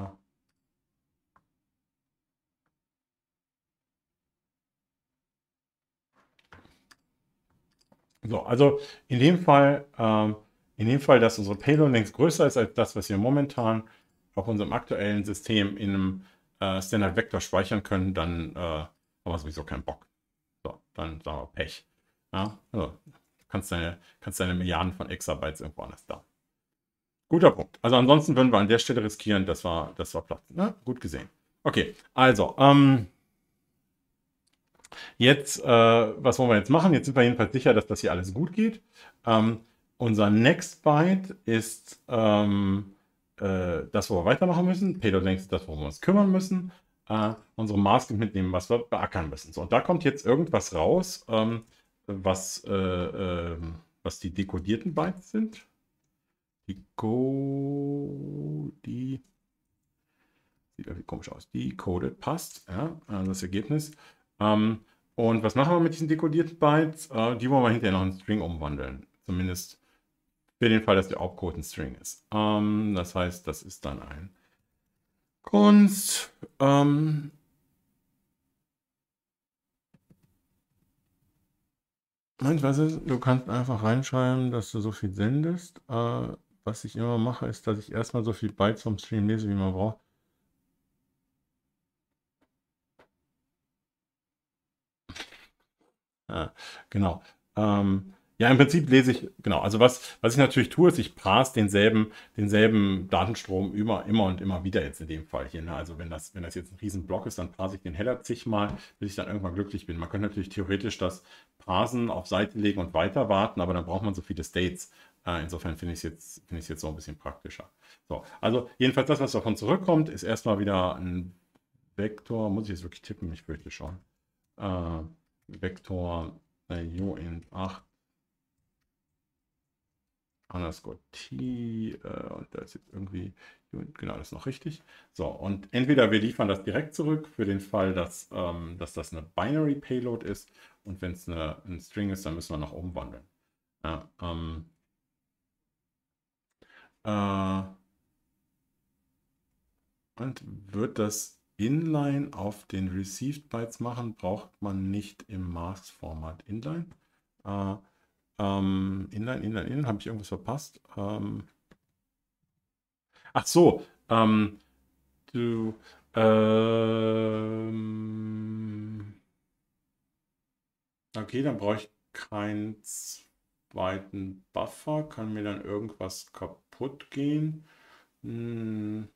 so, also in dem Fall, ähm, in dem Fall, dass unsere Payload längst größer ist als das, was wir momentan auf unserem aktuellen System in einem äh, Standard Vector speichern können, dann äh, haben wir sowieso keinen Bock. So, dann sagen wir Pech. Ja, also, kannst deine, kannst deine Milliarden von Exabytes irgendwo anders da. Guter Punkt. Also ansonsten würden wir an der Stelle riskieren, dass wir, dass wir platzen. Ne? Gut gesehen. Okay, also, ähm, jetzt, äh, was wollen wir jetzt machen? Jetzt sind wir jedenfalls sicher, dass das hier alles gut geht. Ähm, unser Next Byte ist ähm, äh, das, wo wir weitermachen müssen. Payload Length ist das, worum wir uns kümmern müssen. Äh, unsere Maske mitnehmen, was wir beackern müssen. So, und da kommt jetzt irgendwas raus, ähm, was, äh, äh, was die dekodierten Bytes sind. Die Go, die sieht irgendwie komisch aus. Decoded passt, ja, also das Ergebnis. Ähm, und was machen wir mit diesen dekodierten Bytes? Äh, die wollen wir hinterher noch in String umwandeln. Zumindest für den Fall, dass der Opcode ein String ist. Ähm, das heißt, das ist dann ein Const. Ähm, Weißt du, du kannst einfach reinschreiben, dass du so viel sendest. Äh, was ich immer mache, ist, dass ich erstmal so viel Bytes vom Stream lese, wie man braucht. Ja, genau. Ähm, ja, im Prinzip lese ich, genau, also was, was ich natürlich tue, ist, ich parse denselben, denselben Datenstrom immer, immer und immer wieder jetzt in dem Fall hier. Ne? Also wenn das, wenn das jetzt ein Riesenblock ist, dann parse ich den Header zigmal, bis ich dann irgendwann glücklich bin. Man könnte natürlich theoretisch das Parsen auf Seite legen und weiter warten, aber dann braucht man so viele States. Äh, insofern finde ich es jetzt, finde ich es jetzt so ein bisschen praktischer. So, also jedenfalls das, was davon zurückkommt, ist erstmal wieder ein Vektor, muss ich jetzt wirklich tippen, ich fürchte schon. Äh, Vektor äh, uint acht underscore t äh, und da ist jetzt irgendwie, genau, das ist noch richtig. So, und entweder wir liefern das direkt zurück für den Fall, dass, ähm, dass das eine Binary Payload ist und wenn es ein String ist, dann müssen wir noch umwandeln. Ja, ähm, äh, Und wird das Inline auf den Received Bytes machen, braucht man nicht im Mask-Format Inline. Äh, ähm, Inline, Inline, Inline, habe ich irgendwas verpasst? Ähm, ach so, ähm, du, ähm, okay, dann brauche ich keinen zweiten Buffer, kann mir dann irgendwas kaputt gehen. Hm,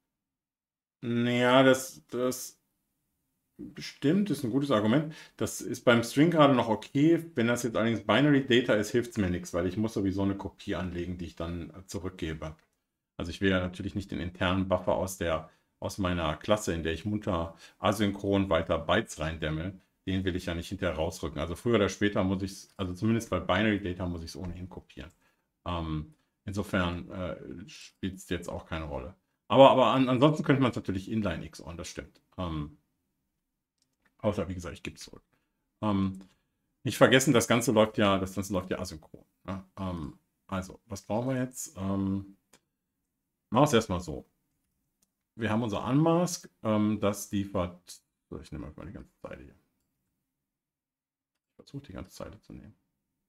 naja, das, das stimmt, ist ein gutes Argument. Das ist beim String gerade noch okay. Wenn das jetzt allerdings Binary Data ist, hilft es mir nichts, weil ich muss sowieso eine Kopie anlegen, die ich dann zurückgebe. Also ich will ja natürlich nicht den internen Buffer aus der, aus meiner Klasse, in der ich munter asynchron weiter Bytes reindämme, den will ich ja nicht hinterher rausrücken. Also früher oder später muss ich es, also zumindest bei Binary Data muss ich es ohnehin kopieren. Ähm, insofern äh, spielt es jetzt auch keine Rolle. Aber, aber an, ansonsten könnte man es natürlich inline X on, das stimmt. Ähm, außer, wie gesagt, ich gebe es zurück. Ähm, nicht vergessen, das Ganze läuft ja, das Ganze läuft ja asynchron. Ne? Ähm, also, was brauchen wir jetzt? Ähm, machen wir es erstmal so. Wir haben unser Unmask, ähm, das liefert. So, ich nehme mal die ganze Zeile hier. Ich versuche die ganze Zeile zu nehmen.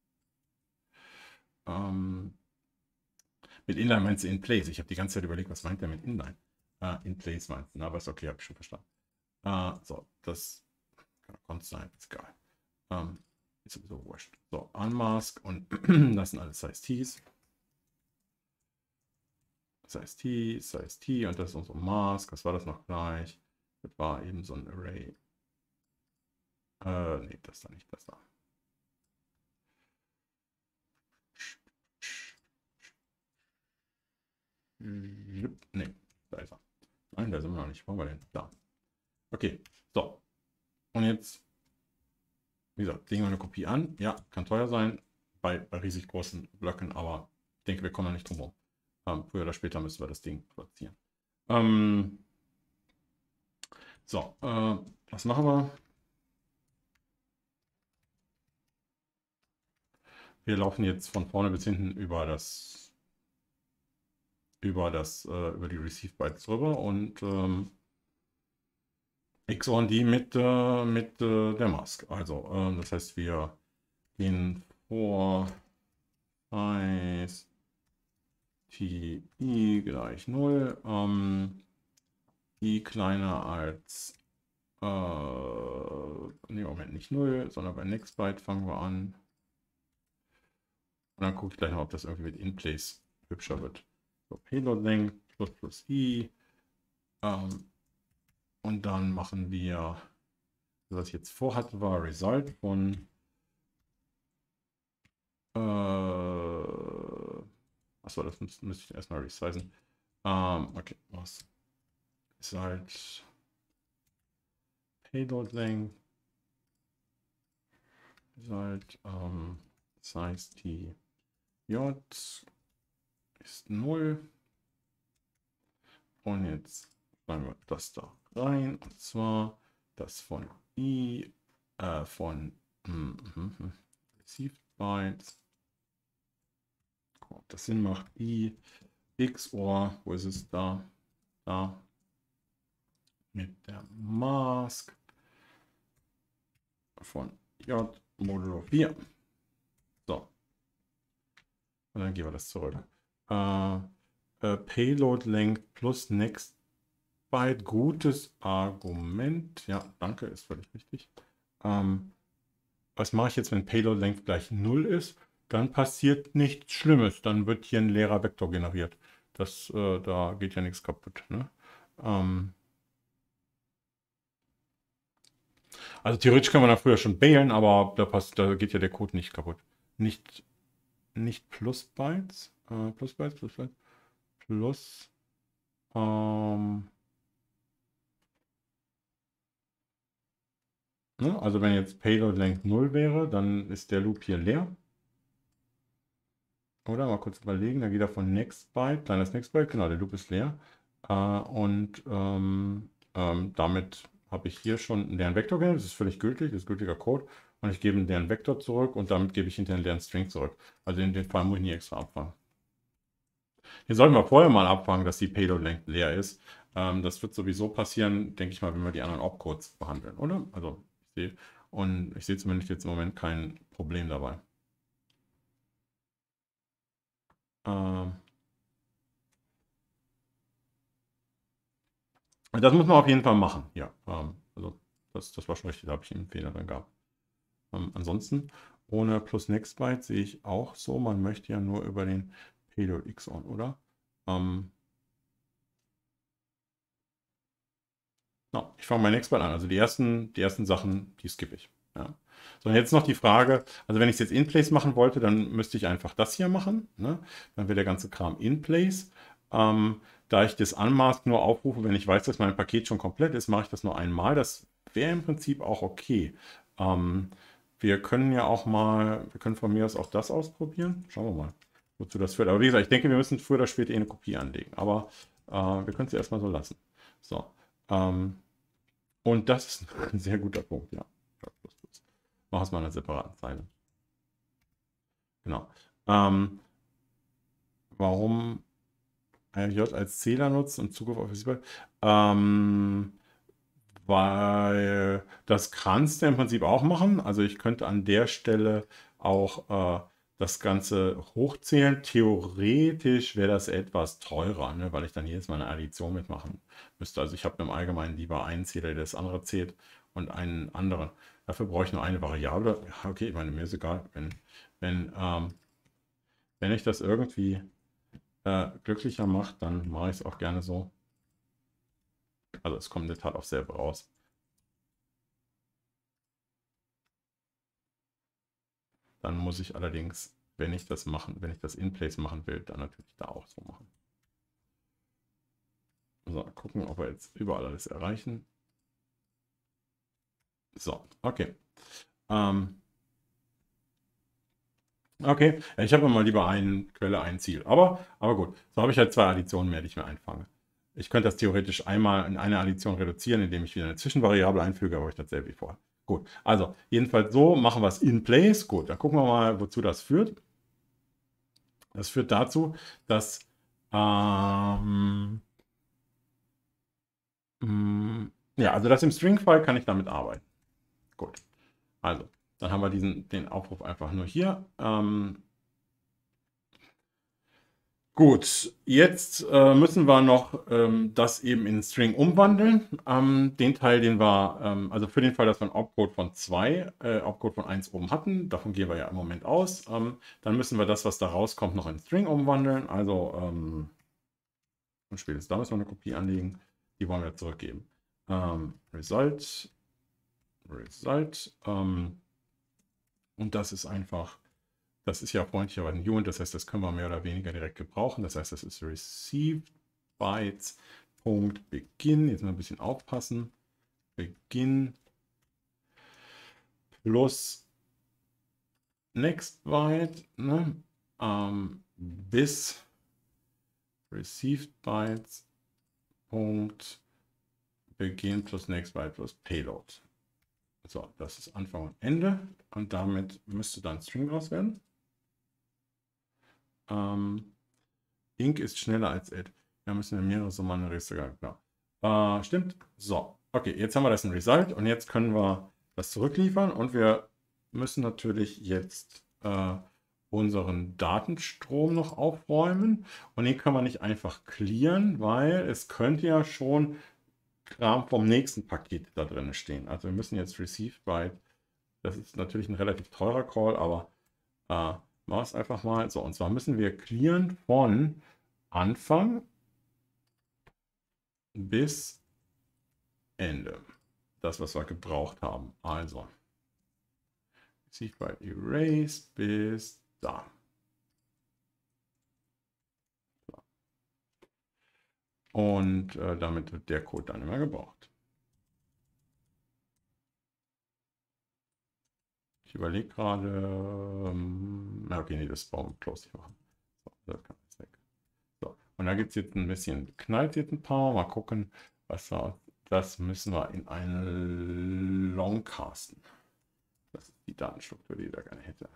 Ähm, mit Inline meinst du in place. Ich habe die ganze Zeit überlegt, was meint der mit Inline? Äh, in place meinst du, aber ist okay, habe ich schon verstanden. Äh, so, das kann auch Const sein, ist egal. Ähm, ist sowieso wurscht. So, Unmask und das sind alles Size Ts. Size T, Size T und das ist unser Mask. Was war das noch gleich? Das war eben so ein Array. Äh, nee, das da nicht, das da. Nee, da ist er. Nein, da sind wir noch nicht. Wo haben wir denn? Da. Okay, so. Und jetzt, wie gesagt, legen wir eine Kopie an. Ja, kann teuer sein bei, bei riesig großen Blöcken, aber ich denke, wir kommen da nicht drum herum. Ähm, früher oder später müssen wir das Ding produzieren. Ähm, so, äh, was machen wir? Wir laufen jetzt von vorne bis hinten über das über das äh, über die Receive Bytes drüber und ähm, X O R die mit, äh, mit äh, der Mask. Also, äh, das heißt, wir gehen vor Size T I gleich null. Ähm, I kleiner als äh, nee, Moment, nicht null, sondern bei NextByte fangen wir an. Und dann gucke ich gleich noch, ob das irgendwie mit InPlace hübscher wird. So, Payload Length plus plus I. Ähm, und dann machen wir, was ich jetzt vorhatte, war Result von äh, achso, das müsste müsst ich erstmal resizen. Ähm, okay, was Result Payload Length Result ähm, Size T J ist null. Und jetzt schreiben wir das da rein. Und zwar das von I, äh, von mm, mm, mm, Received Bytes. Ob das Sinn macht. I, X O R, wo ist es da? Da. Mit der Mask von J modulo vier. So. Und dann gehen wir das zurück. Äh, äh, Payload Length plus Next Byte. Gutes Argument. Ja, danke, ist völlig richtig. Ähm, was mache ich jetzt, wenn Payload Length gleich null ist? Dann passiert nichts Schlimmes. Dann wird hier ein leerer Vektor generiert. Das, äh, da geht ja nichts kaputt. Ne? Ähm, also theoretisch kann man da früher schon bailen, aber da, passt, da geht ja der Code nicht kaputt. Nicht, nicht plus Bytes. Äh, plus Bytes, plus Bytes. Plus. Ähm, ne? Also wenn jetzt Payload Length null wäre, dann ist der Loop hier leer. Oder mal kurz überlegen, da geht er von Next Byte, kleines Next Byte, genau, der Loop ist leer. Äh, und ähm, ähm, damit habe ich hier schon einen leeren Vektor generiert, das ist völlig gültig, das ist gültiger Code. Und ich gebe einen leeren Vektor zurück und damit gebe ich hinterher einen leeren String zurück. Also in dem Fall muss ich nie extra abfangen. Hier sollten wir vorher mal abfangen, dass die Payload Length leer ist. Ähm, das wird sowieso passieren, denke ich mal, wenn wir die anderen Opcodes behandeln, oder? Also ich sehe, und ich sehe zumindest jetzt im Moment kein Problem dabei. Ähm, das muss man auf jeden Fall machen, ja. Ähm, also das, das war schon richtig, da habe ich einen Fehler drin gehabt. Ähm, ansonsten, ohne plus NextByte sehe ich auch so, man möchte ja nur über den Payload X on, oder? Ähm, no, ich fange bei NextByte an. Also die ersten, die ersten Sachen, die skippe ich. Ja. So, und jetzt noch die Frage, also wenn ich es jetzt in place machen wollte, dann müsste ich einfach das hier machen. Ne? Dann wäre der ganze Kram in place. Ähm, da ich das Unmask nur aufrufe, wenn ich weiß, dass mein Paket schon komplett ist, mache ich das nur einmal. Das wäre im Prinzip auch okay. Ähm, wir können ja auch mal, wir können von mir aus auch das ausprobieren. Schauen wir mal, wozu das führt. Aber wie gesagt, ich denke, wir müssen früher oder später eh eine Kopie anlegen. Aber äh, wir können es erstmal so lassen. So. Ähm, und das ist ein sehr guter Punkt, ja. Mach es mal in einer separaten Zeile. Genau. Ähm, warum I J als Zähler nutzt und Zugriff auf Visible? Ähm, weil das kannst du im Prinzip auch machen. Also ich könnte an der Stelle auch äh, das Ganze hochzählen. Theoretisch wäre das etwas teurer, ne, weil ich dann jedes Mal eine Addition mitmachen müsste. Also ich habe im Allgemeinen lieber einen Zähler, der das andere zählt und einen anderen. Dafür brauche ich nur eine Variable. Ja, okay, ich meine, mir ist egal. Wenn, wenn, ähm, wenn ich das irgendwie äh, glücklicher macht, dann mache ich es auch gerne so. Also es kommt in der Tat auch selber raus. Dann muss ich allerdings, wenn ich das machen, wenn ich das in place machen will, dann natürlich da auch so machen. So, gucken, ob wir jetzt überall alles erreichen. So, okay. Ähm, okay, ich habe mal lieber eine Quelle, ein Ziel. Aber, aber gut, so habe ich halt zwei Additionen mehr, die ich mir einfange. Ich könnte das theoretisch einmal in eine Addition reduzieren, indem ich wieder eine Zwischenvariable einfüge, aber ich dasselbe wie vorher. Gut, also jedenfalls so machen wir es in place. Gut, dann gucken wir mal, wozu das führt. Das führt dazu, dass ähm, mh, ja, also das im String-File kann ich damit arbeiten. Gut, also dann haben wir diesen, den Aufruf einfach nur hier. Ähm, Gut, jetzt äh, müssen wir noch ähm, das eben in String umwandeln. Ähm, den Teil, den wir, ähm, also für den Fall, dass wir einen Opcode von zwei, äh, Opcode von eins oben hatten, davon gehen wir ja im Moment aus, ähm, dann müssen wir das, was da rauskommt, noch in String umwandeln. Also ähm, spätestens da müssen wir eine Kopie anlegen, die wollen wir zurückgeben. Ähm, Result, Result, ähm, und das ist einfach. Das ist ja freundlicherweise ein Unit, das heißt, das können wir mehr oder weniger direkt gebrauchen. Das heißt, das ist received bytes.begin. Jetzt mal ein bisschen aufpassen. Begin plus next byte, ne? ähm, bis received bytes. Begin plus next byte plus payload. So, das ist Anfang und Ende. Und damit müsste dann String raus werden. Ähm, Ink ist schneller als Add. Da müssen wir mehrere Summen sogar. Genau. Äh, stimmt. So. Okay, jetzt haben wir das ein Result und jetzt können wir das zurückliefern und wir müssen natürlich jetzt äh, unseren Datenstrom noch aufräumen und den kann man nicht einfach clearen, weil es könnte ja schon Kram vom nächsten Paket da drin stehen. Also wir müssen jetzt receive byte. Das ist natürlich ein relativ teurer Call, aber äh, machen wir es einfach mal. So, und zwar müssen wir clearen von Anfang bis Ende. Das, was wir gebraucht haben. Also, receive byte erase bis da. Und äh, damit wird der Code dann immer gebraucht. Ich überlege gerade, ähm, okay, nee, das brauchen wir close nicht machen. So, das kann jetzt weg. So, und da gibt es jetzt ein bisschen, knallt jetzt ein paar. Mal gucken, was wir, das müssen wir in eine Long casten. Das ist die Datenstruktur, die ich da gerne hätte.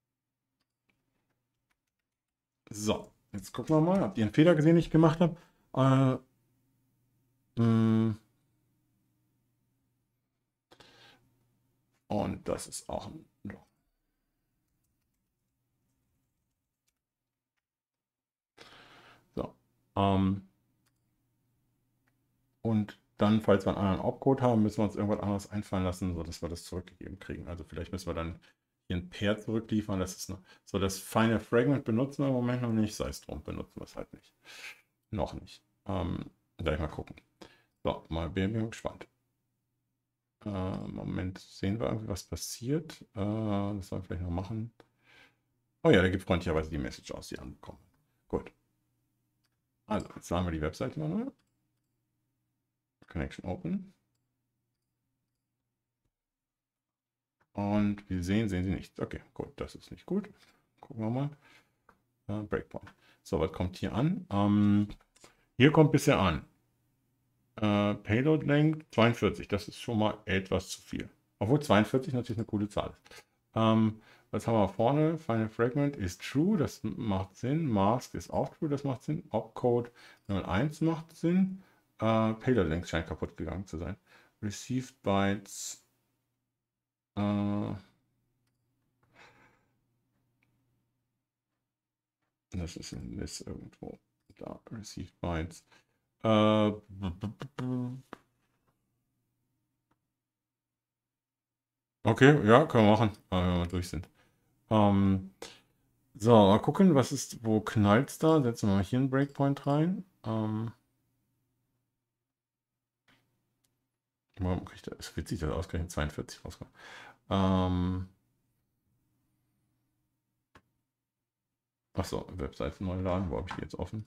So, jetzt gucken wir mal. Habt ihr einen Fehler gesehen, den ich gemacht habe? Äh, mh. Und das ist auch ein Loch. So. Ähm, und dann, falls wir einen anderen Opcode haben, müssen wir uns irgendwas anderes einfallen lassen, sodass wir das zurückgegeben kriegen. Also vielleicht müssen wir dann hier ein Pair zurückliefern. Das ist noch, so das Final Fragment benutzen wir im Moment noch nicht, sei es drum, benutzen wir es halt nicht. Noch nicht. Ähm, gleich mal gucken. So, mal bin ich gespannt. Äh, Moment, sehen wir irgendwie, was passiert? Äh, das sollen wir vielleicht noch machen. Oh ja, der gibt freundlicherweise die Message aus, die anbekommen. Gut. Also, jetzt sagen wir die Webseite mal. Connection open. Und wir sehen, sehen sie nichts. Okay, gut, das ist nicht gut. Gucken wir mal. Äh, Breakpoint. So, was kommt hier an? Ähm, hier kommt bisher an. Äh, Payload Length zweiundvierzig. Das ist schon mal etwas zu viel. Obwohl zweiundvierzig natürlich eine coole Zahl ist. Ähm, was haben wir vorne? Final Fragment ist true, das macht Sinn. Mask ist auch true, das macht Sinn. Opcode null eins macht Sinn. Äh, Payload Length scheint kaputt gegangen zu sein. Received Bytes. Äh, das ist in this irgendwo. Da, Received Bytes. Äh, okay, ja, können wir machen, wenn wir durch sind. Ähm, so, mal gucken, was ist, wo knallt es da? Setzen wir mal hier einen Breakpoint rein. Ähm, warum kriegt er, ist witzig, dass ausgerechnet zweiundvierzig rauskommt. Ähm, achso, Webseite neu laden, wo habe ich die jetzt offen?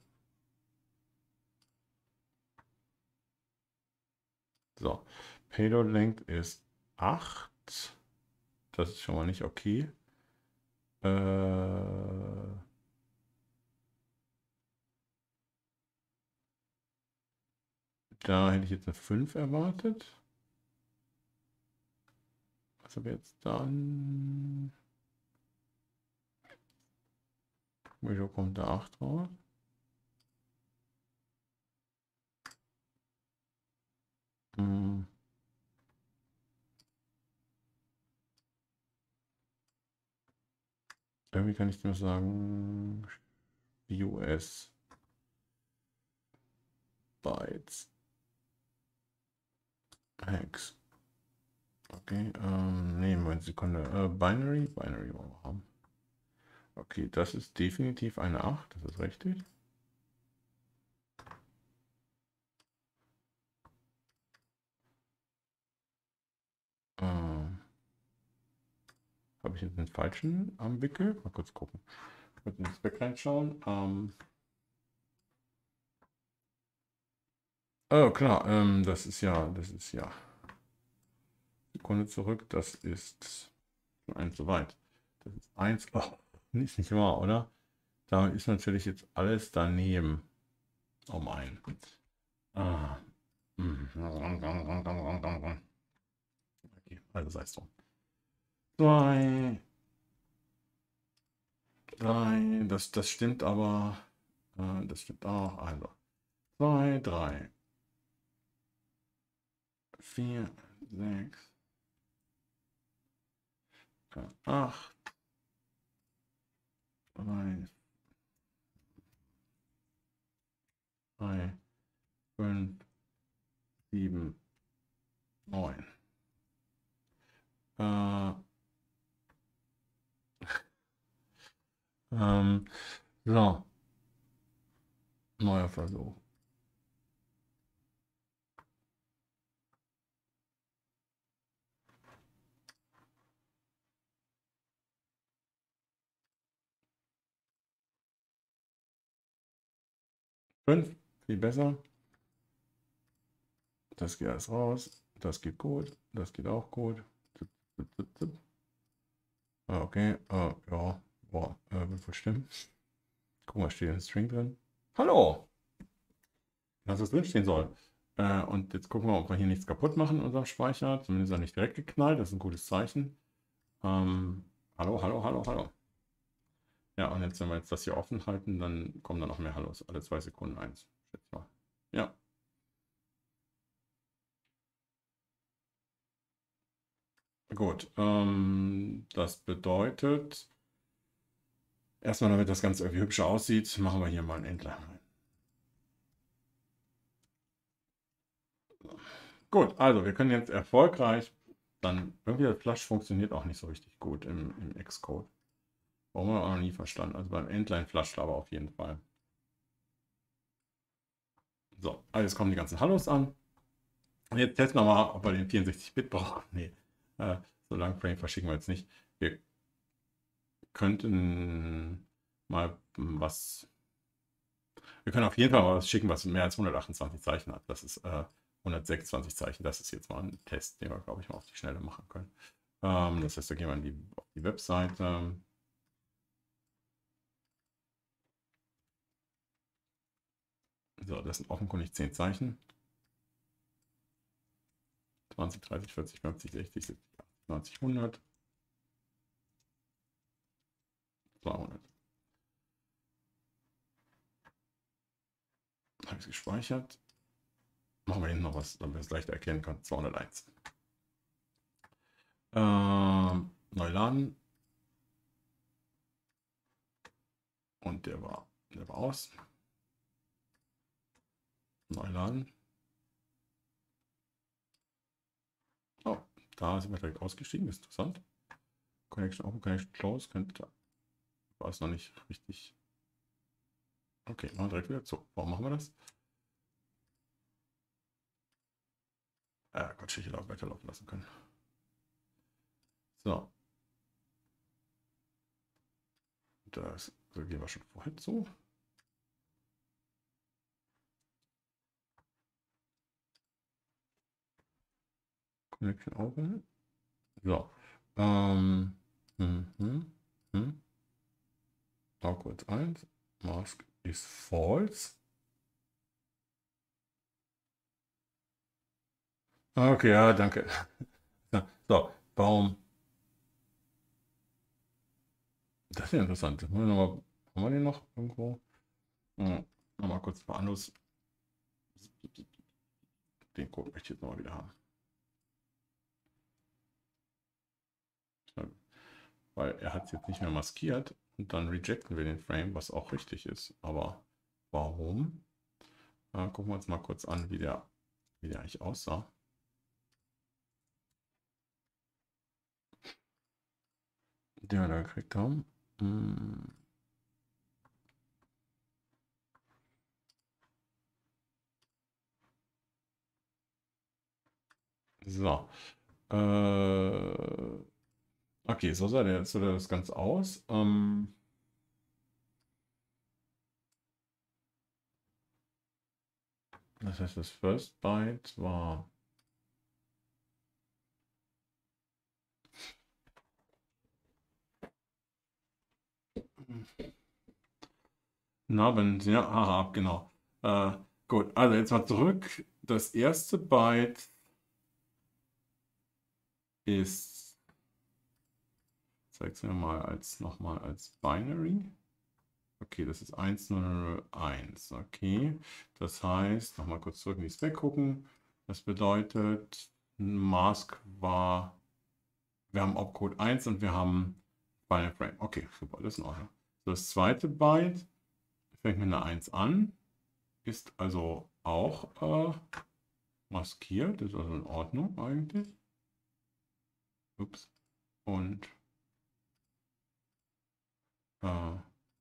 So, Payload Length ist acht. Das ist schon mal nicht okay. Äh, da hätte ich jetzt eine fünf erwartet. Was habe ich jetzt dann? Wieso kommt da acht raus? Hm. Irgendwie kann ich dir sagen, U S Bytes Hex. Okay, ähm, nee, Moment, Sekunde. Äh, Binary, Binary wollen wir haben. Okay, das ist definitiv eine acht, das ist richtig. Ähm, habe ich jetzt den falschen am Wickel? Mal kurz gucken. Kurz ins Back reinschauen. Ähm, oh, klar, ähm, das ist ja, das ist ja. Sekunde zurück, das ist eins zu weit. Das ist eins. Oh, ist nicht wahr, oder? Da ist natürlich jetzt alles daneben. Oh mein. Ah. Okay, also sei es drum. Zwei. Drei. Das, das stimmt aber. Äh, das stimmt auch. Also. Zwei, drei. Vier, sechs. Acht. Drei. Drei. Fünf. Sieben. Neun. Äh. Ähm, so. Neuer Versuch. Fünf. Viel besser. Das geht alles raus. Das geht gut. Das geht auch gut. Zip, zip, zip, zip. Ah, okay. Uh, ja. Boah. Äh, wird wohl stimmen. Guck mal, steht ein String drin. Hallo! Was das drinstehen soll. Äh, und jetzt gucken wir, ob wir hier nichts kaputt machen in unserem Speicher. Zumindest ist er nicht direkt geknallt. Das ist ein gutes Zeichen. Ähm, hallo, hallo, hallo, hallo. Ja, und jetzt, wenn wir jetzt das hier offen halten, dann kommen da noch mehr Hallos. Alle zwei Sekunden eins. Schätze mal. Ja. Gut. Ähm, das bedeutet, erstmal, damit das Ganze irgendwie hübscher aussieht, machen wir hier mal ein Entlein rein. Gut, also wir können jetzt erfolgreich dann, irgendwie das Flush funktioniert auch nicht so richtig gut im, im Xcode. Warum haben wir auch noch nie verstanden. Also beim Endline flusht aber auf jeden Fall. So, also jetzt kommen die ganzen Hallos an. Und jetzt testen wir mal, ob wir den vierundsechzig Bit brauchen. Nee, äh, so lang Frame verschicken wir jetzt nicht. Wir könnten mal was. Wir können auf jeden Fall mal was schicken, was mehr als hundertachtundzwanzig Zeichen hat. Das ist äh, hundertsechsundzwanzig Zeichen. Das ist jetzt mal ein Test, den wir, glaube ich, mal auf die Schnelle machen können. Ähm, das heißt, da gehen wir die, auf die Webseite. So, das sind offenkundig zehn Zeichen. zwanzig, dreißig, vierzig, fünfzig, sechzig, siebzig, achtzig, neunzig, hundert. zweihundert. Habe ich es gespeichert. Machen wir hinten noch was, damit wir es leichter erkennen können. zweihunderteins. Ähm, neu laden. Und der war, der war aus. Neu laden. Oh, da sind wir direkt ausgestiegen. Das ist interessant. Connection open, Connection close. Könnte, war es noch nicht richtig. Okay, machen wir direkt wieder zu. Warum machen wir das? Ah, Gott, ich hätte auch weiterlaufen lassen können. So. Das so gehen wir schon vorher zu. Connection open. So. Ähm. Hm, hm, hm. Awkward eins. Mask is false. Okay, ja, danke. So, Baum. Das ist ja interessant. Haben wir, noch mal, haben wir den noch irgendwo? Hm, nochmal kurz ein paar anderes. Den Code möchte ich jetzt nochmal wieder haben. Weil er hat es jetzt nicht mehr maskiert und dann rejecten wir den Frame, was auch richtig ist. Aber warum? Äh, gucken wir uns mal kurz an, wie der, wie der eigentlich aussah. Den wir da gekriegt haben. Hm. So. Äh, okay, so sah, der, so sah das Ganze aus. Ähm, das heißt, das First Byte war na, wenn, ja, haha, genau. Äh, gut, also jetzt mal zurück. Das erste Byte ist, zeige es mir mal als nochmal als Binary. Okay, das ist eins null eins. Okay, das heißt, nochmal kurz zurück in die Spec gucken. Das bedeutet, Mask war, wir haben Opcode eins und wir haben Binary Frame. Okay, super, das ist in Ordnung. Das zweite Byte fängt mit einer eins an, ist also auch äh, maskiert, ist also in Ordnung eigentlich. Ups. Und äh,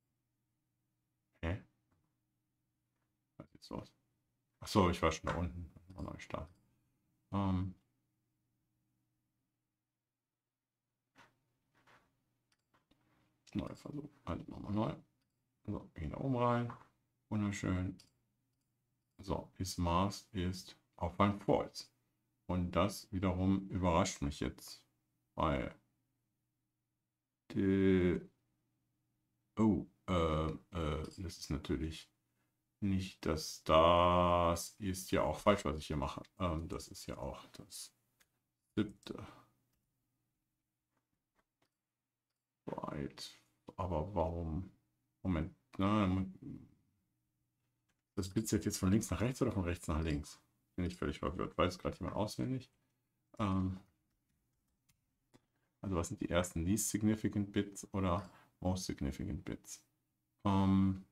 hä? Was ist jetzt los? Achso, ich war schon da unten. Mal neu starten. Ähm, neuer Versuch. Also nochmal neu. So, gehen da oben rein. Wunderschön. So, ist Maß ist Aufwand false. Und das wiederum überrascht mich jetzt. Weil die, oh, äh, äh, das ist natürlich nicht das, das ist ja auch falsch, was ich hier mache. Ähm, das ist ja auch das siebte Byte. Aber warum? Moment, ne? Das Bitset jetzt von links nach rechts oder von rechts nach links? Bin ich völlig verwirrt. Weiß gerade jemand auswendig? Ähm, also was sind die ersten Least Significant Bits oder Most Significant Bits? Ähm,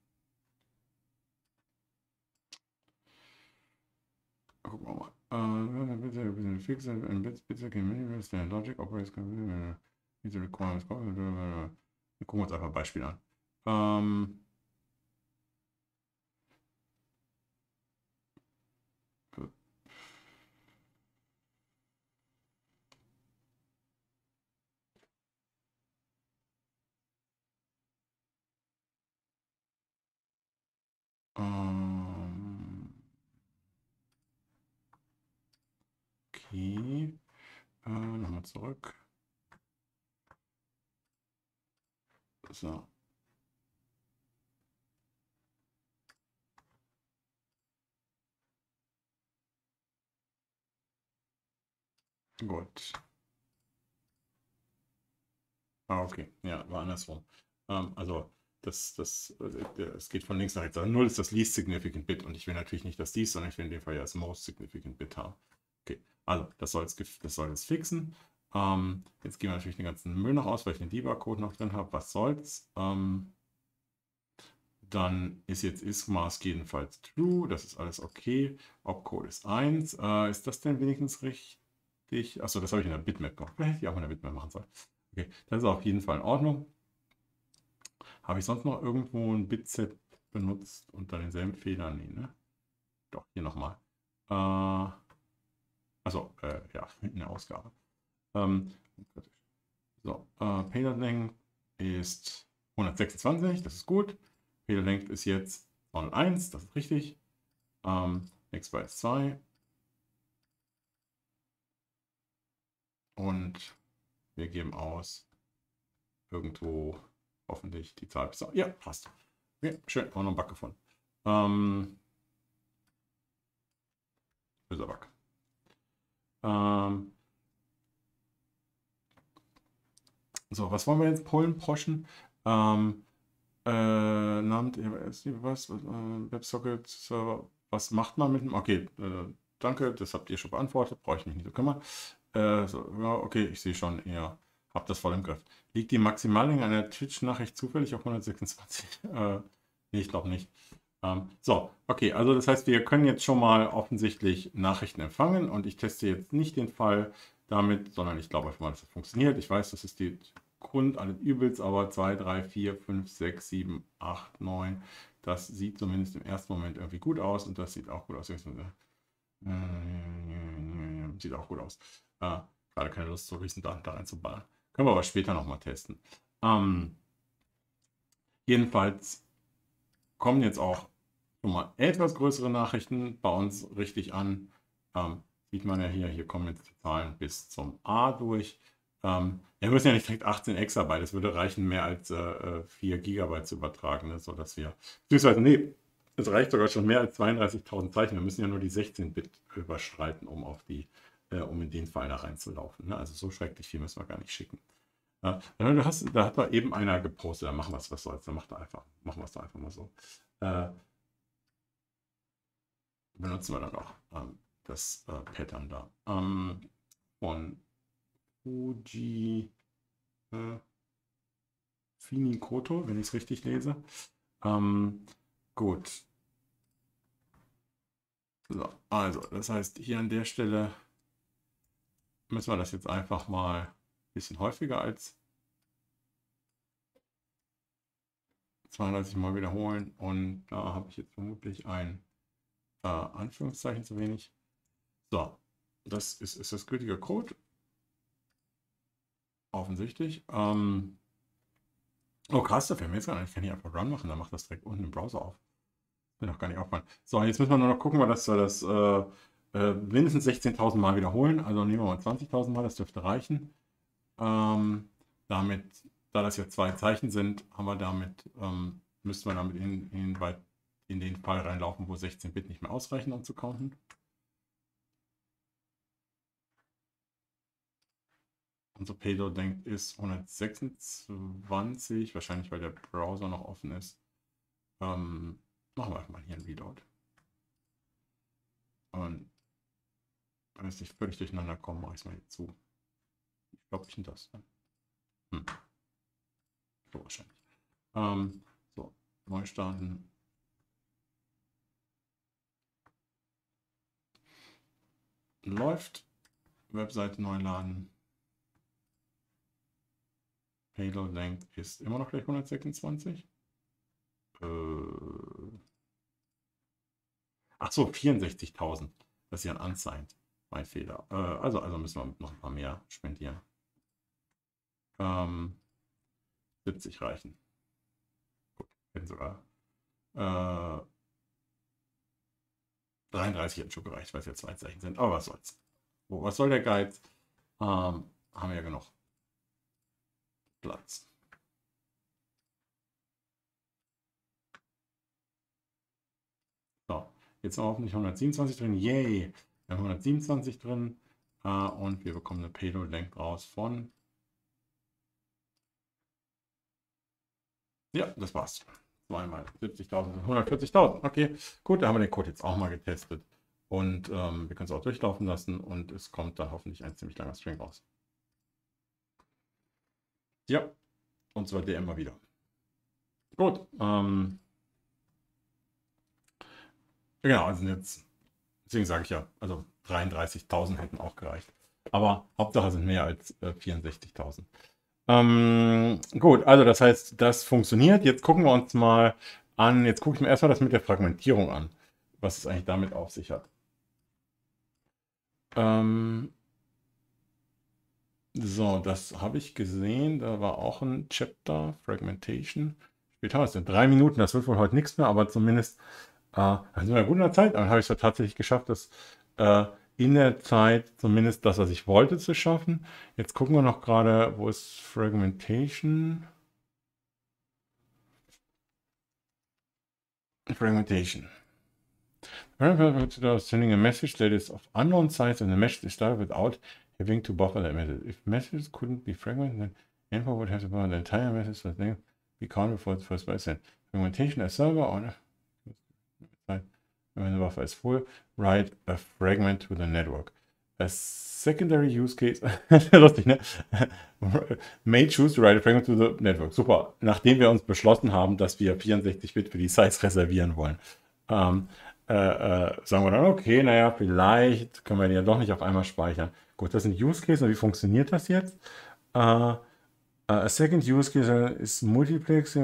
gucken wir mal. Uh, fix and bits, bits can minimize the logic operates with the requirements. Wir gucken uns einfach ein Beispiel an. Ähm, ähm, okay. Äh, nochmal zurück. So. Gut. Ah, okay. Ja, war andersrum. Ähm, also, das, das, äh, es geht von links nach rechts. Also null ist das Least Significant Bit und ich will natürlich nicht das dies, sondern ich will in dem Fall ja das Most Significant Bit haben. Okay, also, das soll es, das soll es fixen. Ähm, jetzt gehen wir natürlich den ganzen Müll noch aus, weil ich den Debug-Code noch drin habe. Was soll's? Ähm, dann ist jetzt isMask jedenfalls true. Das ist alles okay. Opcode ist eins. Äh, ist das denn wenigstens richtig? Achso, das habe ich in der Bitmap gemacht. Hätte ich auch in der Bitmap machen sollen. Okay, das ist auf jeden Fall in Ordnung. Habe ich sonst noch irgendwo ein Bitset benutzt unter denselben Fehlern? Nee, ne? Doch, hier nochmal. Äh, also, äh, ja, in der Ausgabe. Ähm, so, äh, Payload Length ist hundertsechsundzwanzig, das ist gut. Payload Length ist jetzt zweihunderteins, das ist richtig. Ähm, Next Byte ist zwei. Und wir geben aus irgendwo hoffentlich die Zahl. Ja, passt. Okay, schön, auch noch einen Bug gefunden. Ähm, böser Bug. Ähm, so, was wollen wir jetzt Pollen poschen? Ähm, äh, Namt, was, was äh, WebSocket Server, was macht man mit dem? Okay, äh, danke, das habt ihr schon beantwortet, brauche ich mich nicht zu kümmern. Äh, so, ja, okay, ich sehe schon, ihr habt das voll im Griff. Liegt die Maximallänge einer Twitch-Nachricht zufällig auf hundertsechsundzwanzig? äh, nee, ich glaube nicht. Ähm, so, okay, also das heißt, wir können jetzt schon mal offensichtlich Nachrichten empfangen und ich teste jetzt nicht den Fall damit, sondern ich glaube einfach mal, dass das funktioniert. Ich weiß, das ist die Grund alles übels, aber zwei, drei, vier, fünf, sechs, sieben, acht, neun, das sieht zumindest im ersten Moment irgendwie gut aus und das sieht auch gut aus. Sieht auch gut aus. Äh, gerade keine Lust, so riesen Daten da reinzuballern. Können wir aber später nochmal testen. Ähm, jedenfalls kommen jetzt auch schon mal etwas größere Nachrichten bei uns richtig an. Ähm, sieht man ja hier, hier kommen jetzt die Zahlen bis zum A durch. Ähm, wir müssen ja nicht direkt achtzehn Exabyte, es würde reichen, mehr als äh, vier Gigabyte zu übertragen, ne, sodass wir, beziehungsweise, nee, es reicht sogar schon mehr als zweiunddreißigtausend Zeichen. Wir müssen ja nur die sechzehn Bit überschreiten, um auf die, äh, um in den Fall da reinzulaufen. Ne? Also so schrecklich viel müssen wir gar nicht schicken. Ja, du hast, da hat da eben einer gepostet, da machen wir es, was soll's, dann macht er einfach, machen wir es doch einfach mal so. Äh, benutzen wir dann auch ähm, das äh, Pattern da. Ähm, von Fuji äh, Finikoto, wenn ich es richtig lese. Ähm, gut. So, also, das heißt, hier an der Stelle müssen wir das jetzt einfach mal ein bisschen häufiger als zweiunddreißig Mal wiederholen. Und da habe ich jetzt vermutlich ein äh, Anführungszeichen zu wenig. So, das ist, ist das gültige Code. Offensichtlich. Ähm, oh, krass, da fällt mir jetzt gar nicht. Ich kann hier einfach Run machen, dann macht das direkt unten im Browser auf. Mir noch gar nicht aufgefallen. So, jetzt müssen wir nur noch gucken, dass wir das äh, äh, mindestens sechzehntausend Mal wiederholen. Also nehmen wir mal zwanzigtausend Mal, das dürfte reichen. Ähm, damit, da das ja zwei Zeichen sind, haben wir damit, ähm, müssten wir damit in, in, in den Fall reinlaufen, wo sechzehn Bit nicht mehr ausreichen, um zu counten. Unser Payload denkt ist hundertsechsundzwanzig, wahrscheinlich weil der Browser noch offen ist. Ähm, machen wir einfach mal hier ein Reload. wenn es nicht völlig durcheinander kommt, mache ich es mal hier zu. Ich glaube, ich bin das dann. Hm. So wahrscheinlich. Ähm, so, neu starten. Läuft. Webseite neu laden. Payload Length ist immer noch gleich hundertsechsundzwanzig. Äh, ach so, vierundsechzigtausend. Das ist ja ein Unsigned. Mein Fehler. Äh, also, also müssen wir noch ein paar mehr spendieren. Ähm, siebzig reichen. Gut, hätten sogar äh, dreiunddreißig hätten schon gereicht, weil es jetzt zwei Zeichen sind. Aber was soll's. So, was soll der Guide? Ähm, haben wir ja genug Platz. So, jetzt haben wir hoffentlich hundertsiebenundzwanzig drin. Yay! Wir haben hundertsiebenundzwanzig drin. Äh, und wir bekommen eine Payload Length raus von. Ja, das war's. Zweimal siebzigtausend, hundertvierzigtausend. Okay, gut, da haben wir den Code jetzt auch mal getestet. Und ähm, wir können es auch durchlaufen lassen und es kommt da hoffentlich ein ziemlich langer String raus. Ja, und zwar der immer wieder. Gut, ähm, genau, also jetzt, deswegen sage ich ja, also dreiunddreißigtausend hätten auch gereicht. Aber Hauptsache sind mehr als äh, vierundsechzigtausend. Ähm, gut, also das heißt, das funktioniert. Jetzt gucken wir uns mal an, jetzt gucke ich mir erstmal das mit der Fragmentierung an, was es eigentlich damit auf sich hat. Ähm, so, das habe ich gesehen, da war auch ein Chapter, Fragmentation. Spät haben wir es denn? Drei Minuten, das wird wohl heute nichts mehr, aber zumindest äh, sind wir gut in der Zeit. Dann habe ich es ja tatsächlich geschafft, das äh, in der Zeit zumindest das, was ich wollte, zu schaffen. Jetzt gucken wir noch gerade, wo ist Fragmentation? Fragmentation. Sending a message that is of unknown size and the message is started without having to buffer that message. If messages couldn't be fragmented, then info would have to buffer the entire message so that be counted before the first byte sent. Fragmentation as server on when the buffer is full, write a fragment to the network. A secondary use case, lustig, ne? May choose to write a fragment to the network. Super, nachdem wir uns beschlossen haben, dass wir vierundsechzig Bit für die Size reservieren wollen. Ähm, äh, äh, sagen wir dann, okay, naja, vielleicht können wir die ja doch nicht auf einmal speichern. Gut, das sind Use Cases. Und wie funktioniert das jetzt? Uh, a second use case is multiplexing.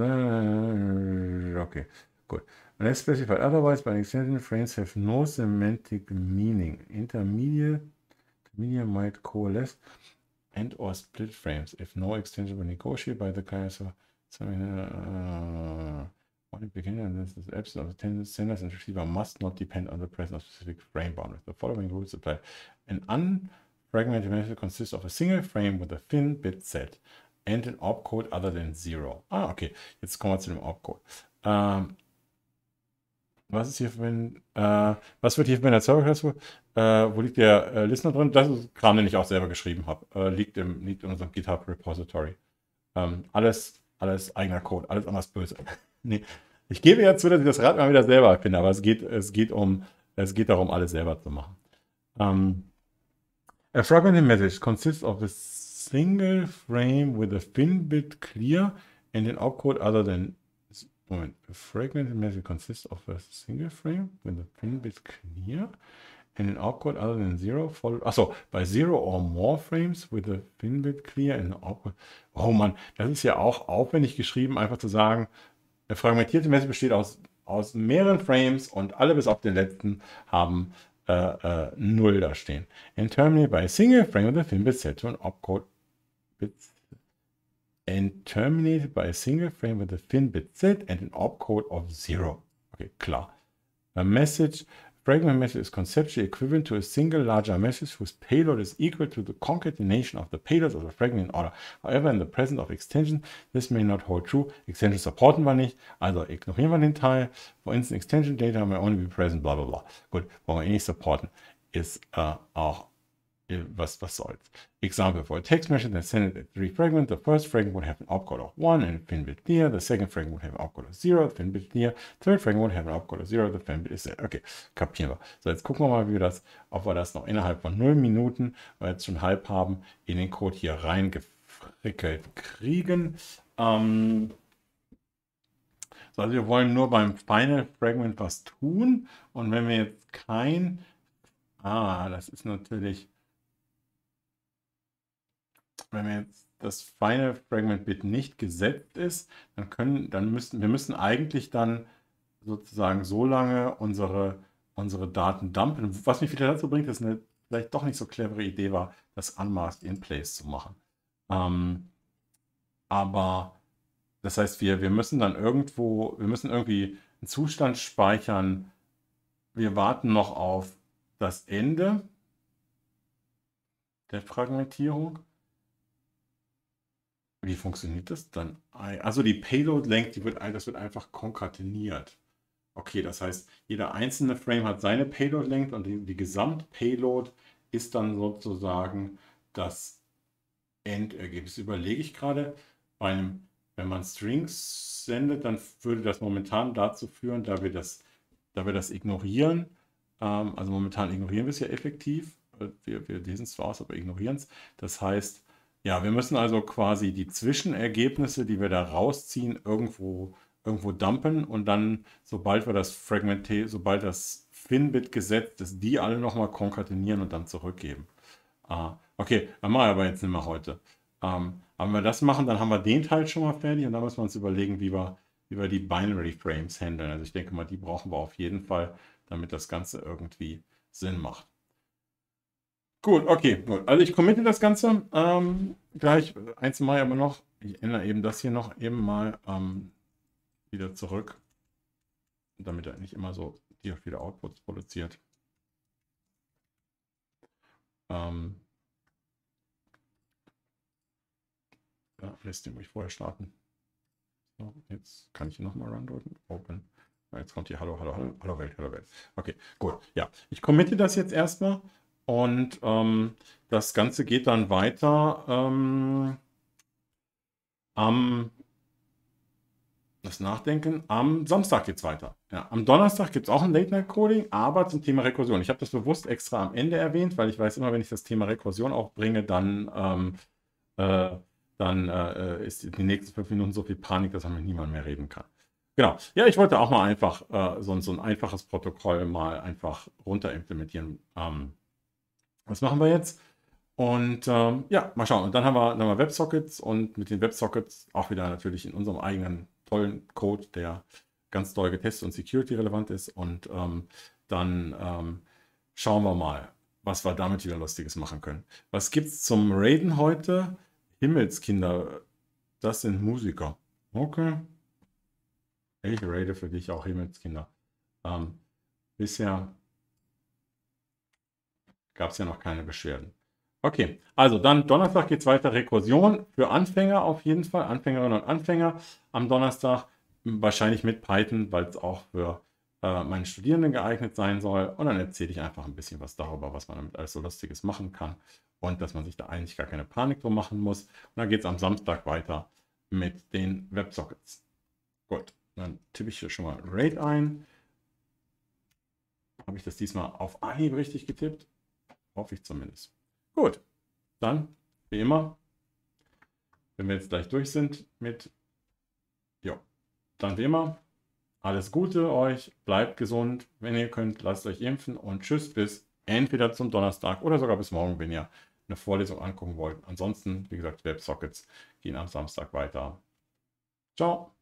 Okay, gut. Unless specified otherwise, by extension, frames have no semantic meaning. Intermediate, intermediate might coalesce and or split frames if no extension were negotiated by the client. So, so uh, one beginning and this is absent of the senders and receiver must not depend on the presence of specific frame boundaries. The following rules apply. An unfragmented message consists of a single frame with a thin bit set and an opcode other than zero. Ah, okay. Jetzt kommen wir zu dem Opcode. Ähm, Was ist hier, wenn, äh, was wird hier für eine Serverklasse? Äh, wo liegt der äh, Listener drin? Das ist Kram, den ich auch selber geschrieben habe. Äh, liegt, im, liegt in unserem GitHub Repository. Ähm, alles, alles eigener Code, alles anders böse. Nee. Ich gebe ja zu, dass ich das Rad mal wieder selber finde, aber es geht, es geht um, es geht darum, alles selber zu machen. Um, a fragmented message consists of a single frame with a thin bit clear and an opcode other than Moment. A fragmented message consists of a single frame with a thin bit clear and an opcode other than zero followed. Achso, bei zero or more frames with a thin bit clear and an opcode. Oh Mann, das ist ja auch aufwendig geschrieben, einfach zu sagen, eine fragmentierte Message besteht aus, aus mehreren Frames und alle bis auf den letzten haben äh, äh, null da stehen. And terminated by a single frame with a thin bit set to an opcode bits. And terminated by a single frame with a thin bit set and an opcode of zero. Okay, klar. A message, fragment message is conceptually equivalent to a single larger message whose payload is equal to the concatenation of the payloads of the fragment in order. However, in the presence of extension, this may not hold true. Extension supporten wir nicht, also ignorieren wir den Teil. For instance, extension data may only be present, bla bla bla. Gut, wollen wir eh nicht supporten. Ist äh, auch Was, was soll's? Example for a text message that sent at three fragments. The first fragment would have an opcode of one and a fin bit clear. The second fragment would have an opcode of zero, the fin bit clear. Third fragment would have an opcode of zero, the fin bit is set. Okay, kapieren wir. So, jetzt gucken wir mal, wie wir das, ob wir das noch innerhalb von null Minuten, weil wir jetzt schon halb haben, in den Code hier reingefrickelt kriegen. Ähm, so, also wir wollen nur beim Final Fragment was tun. Und wenn wir jetzt kein... Ah, das ist natürlich... Wenn wir jetzt das Final Fragment Bit nicht gesetzt ist, dann können, dann müssen, wir müssen eigentlich dann sozusagen so lange unsere, unsere Daten dumpen. Was mich wieder dazu bringt, dass eine vielleicht doch nicht so clevere Idee war, das Unmasked in Place zu machen. Ähm, aber das heißt, wir, wir müssen dann irgendwo, wir müssen irgendwie einen Zustand speichern. Wir warten noch auf das Ende der Fragmentierung. Wie funktioniert das dann? Also die Payload-Length, die wird, das wird einfach konkateniert. Okay, das heißt, jeder einzelne Frame hat seine Payload-Length und die, die Gesamt-Payload ist dann sozusagen das Endergebnis. Überlege ich gerade, bei einem, wenn man Strings sendet, dann würde das momentan dazu führen, da wir das, da wir das ignorieren, ähm, also momentan ignorieren wir es ja effektiv, wir, wir lesen es zwar aus, aber ignorieren es. Das heißt, ja, wir müssen also quasi die Zwischenergebnisse, die wir da rausziehen, irgendwo, irgendwo dumpen und dann, sobald wir das Fragment, sobald das Fin-Bit gesetzt ist, die alle nochmal konkatenieren und dann zurückgeben. Ah, okay, dann mache ich aber jetzt nicht mehr heute. Ähm, aber wenn wir das machen, dann haben wir den Teil schon mal fertig und dann müssen wir uns überlegen, wie wir, wie wir die Binary Frames handeln. Also ich denke mal, die brauchen wir auf jeden Fall, damit das Ganze irgendwie Sinn macht. Gut, okay, gut. Also ich committe das Ganze. Ähm, gleich, eins mache ich aber noch. Ich ändere eben das hier noch eben mal ähm, wieder zurück, damit er nicht immer so hier viele Outputs produziert. Ähm, ja, lässt den ruhig vorher starten. So, jetzt kann ich hier nochmal Run drücken. Open. Ja, jetzt kommt hier Hallo, Hallo, Hallo, Hallo Welt, Hallo Welt. Okay, gut. Ja, ich committe das jetzt erstmal. Und ähm, das Ganze geht dann weiter ähm, am, das Nachdenken, am Samstag geht es weiter. Ja, am Donnerstag gibt es auch ein Late-Night-Coding, aber zum Thema Rekursion. Ich habe das bewusst extra am Ende erwähnt, weil ich weiß immer, wenn ich das Thema Rekursion auch bringe, dann, ähm, äh, dann äh, ist die nächsten fünf Minuten so viel Panik, dass man mit niemandem mehr reden kann. Genau. Ja, ich wollte auch mal einfach äh, so, so ein einfaches Protokoll mal einfach runter implementieren. Ähm, Was machen wir jetzt? Und ähm, ja, mal schauen. Und dann haben wir, dann haben wir WebSockets und mit den WebSockets auch wieder natürlich in unserem eigenen tollen Code, der ganz doll getestet und security-relevant ist. Und ähm, dann ähm, schauen wir mal, was wir damit wieder Lustiges machen können. Was gibt es zum Raiden heute? Himmelskinder, das sind Musiker. Okay. Ich raide für dich auch Himmelskinder. Ähm, bisher gab es ja noch keine Beschwerden. Okay, also dann Donnerstag geht es weiter. Rekursion für Anfänger auf jeden Fall, Anfängerinnen und Anfänger am Donnerstag, wahrscheinlich mit Python, weil es auch für äh, meine Studierenden geeignet sein soll. Und dann erzähle ich einfach ein bisschen was darüber, was man damit alles so Lustiges machen kann und dass man sich da eigentlich gar keine Panik drum machen muss. Und dann geht es am Samstag weiter mit den WebSockets. Gut, dann tippe ich hier schon mal RAID ein. Habe ich das diesmal auf Anhieb richtig getippt? Hoffe ich zumindest. Gut, dann, wie immer, wenn wir jetzt gleich durch sind mit, ja, dann wie immer, alles Gute euch, bleibt gesund, wenn ihr könnt, lasst euch impfen und tschüss bis entweder zum Donnerstag oder sogar bis morgen, wenn ihr eine Vorlesung angucken wollt. Ansonsten, wie gesagt, WebSockets gehen am Samstag weiter. Ciao.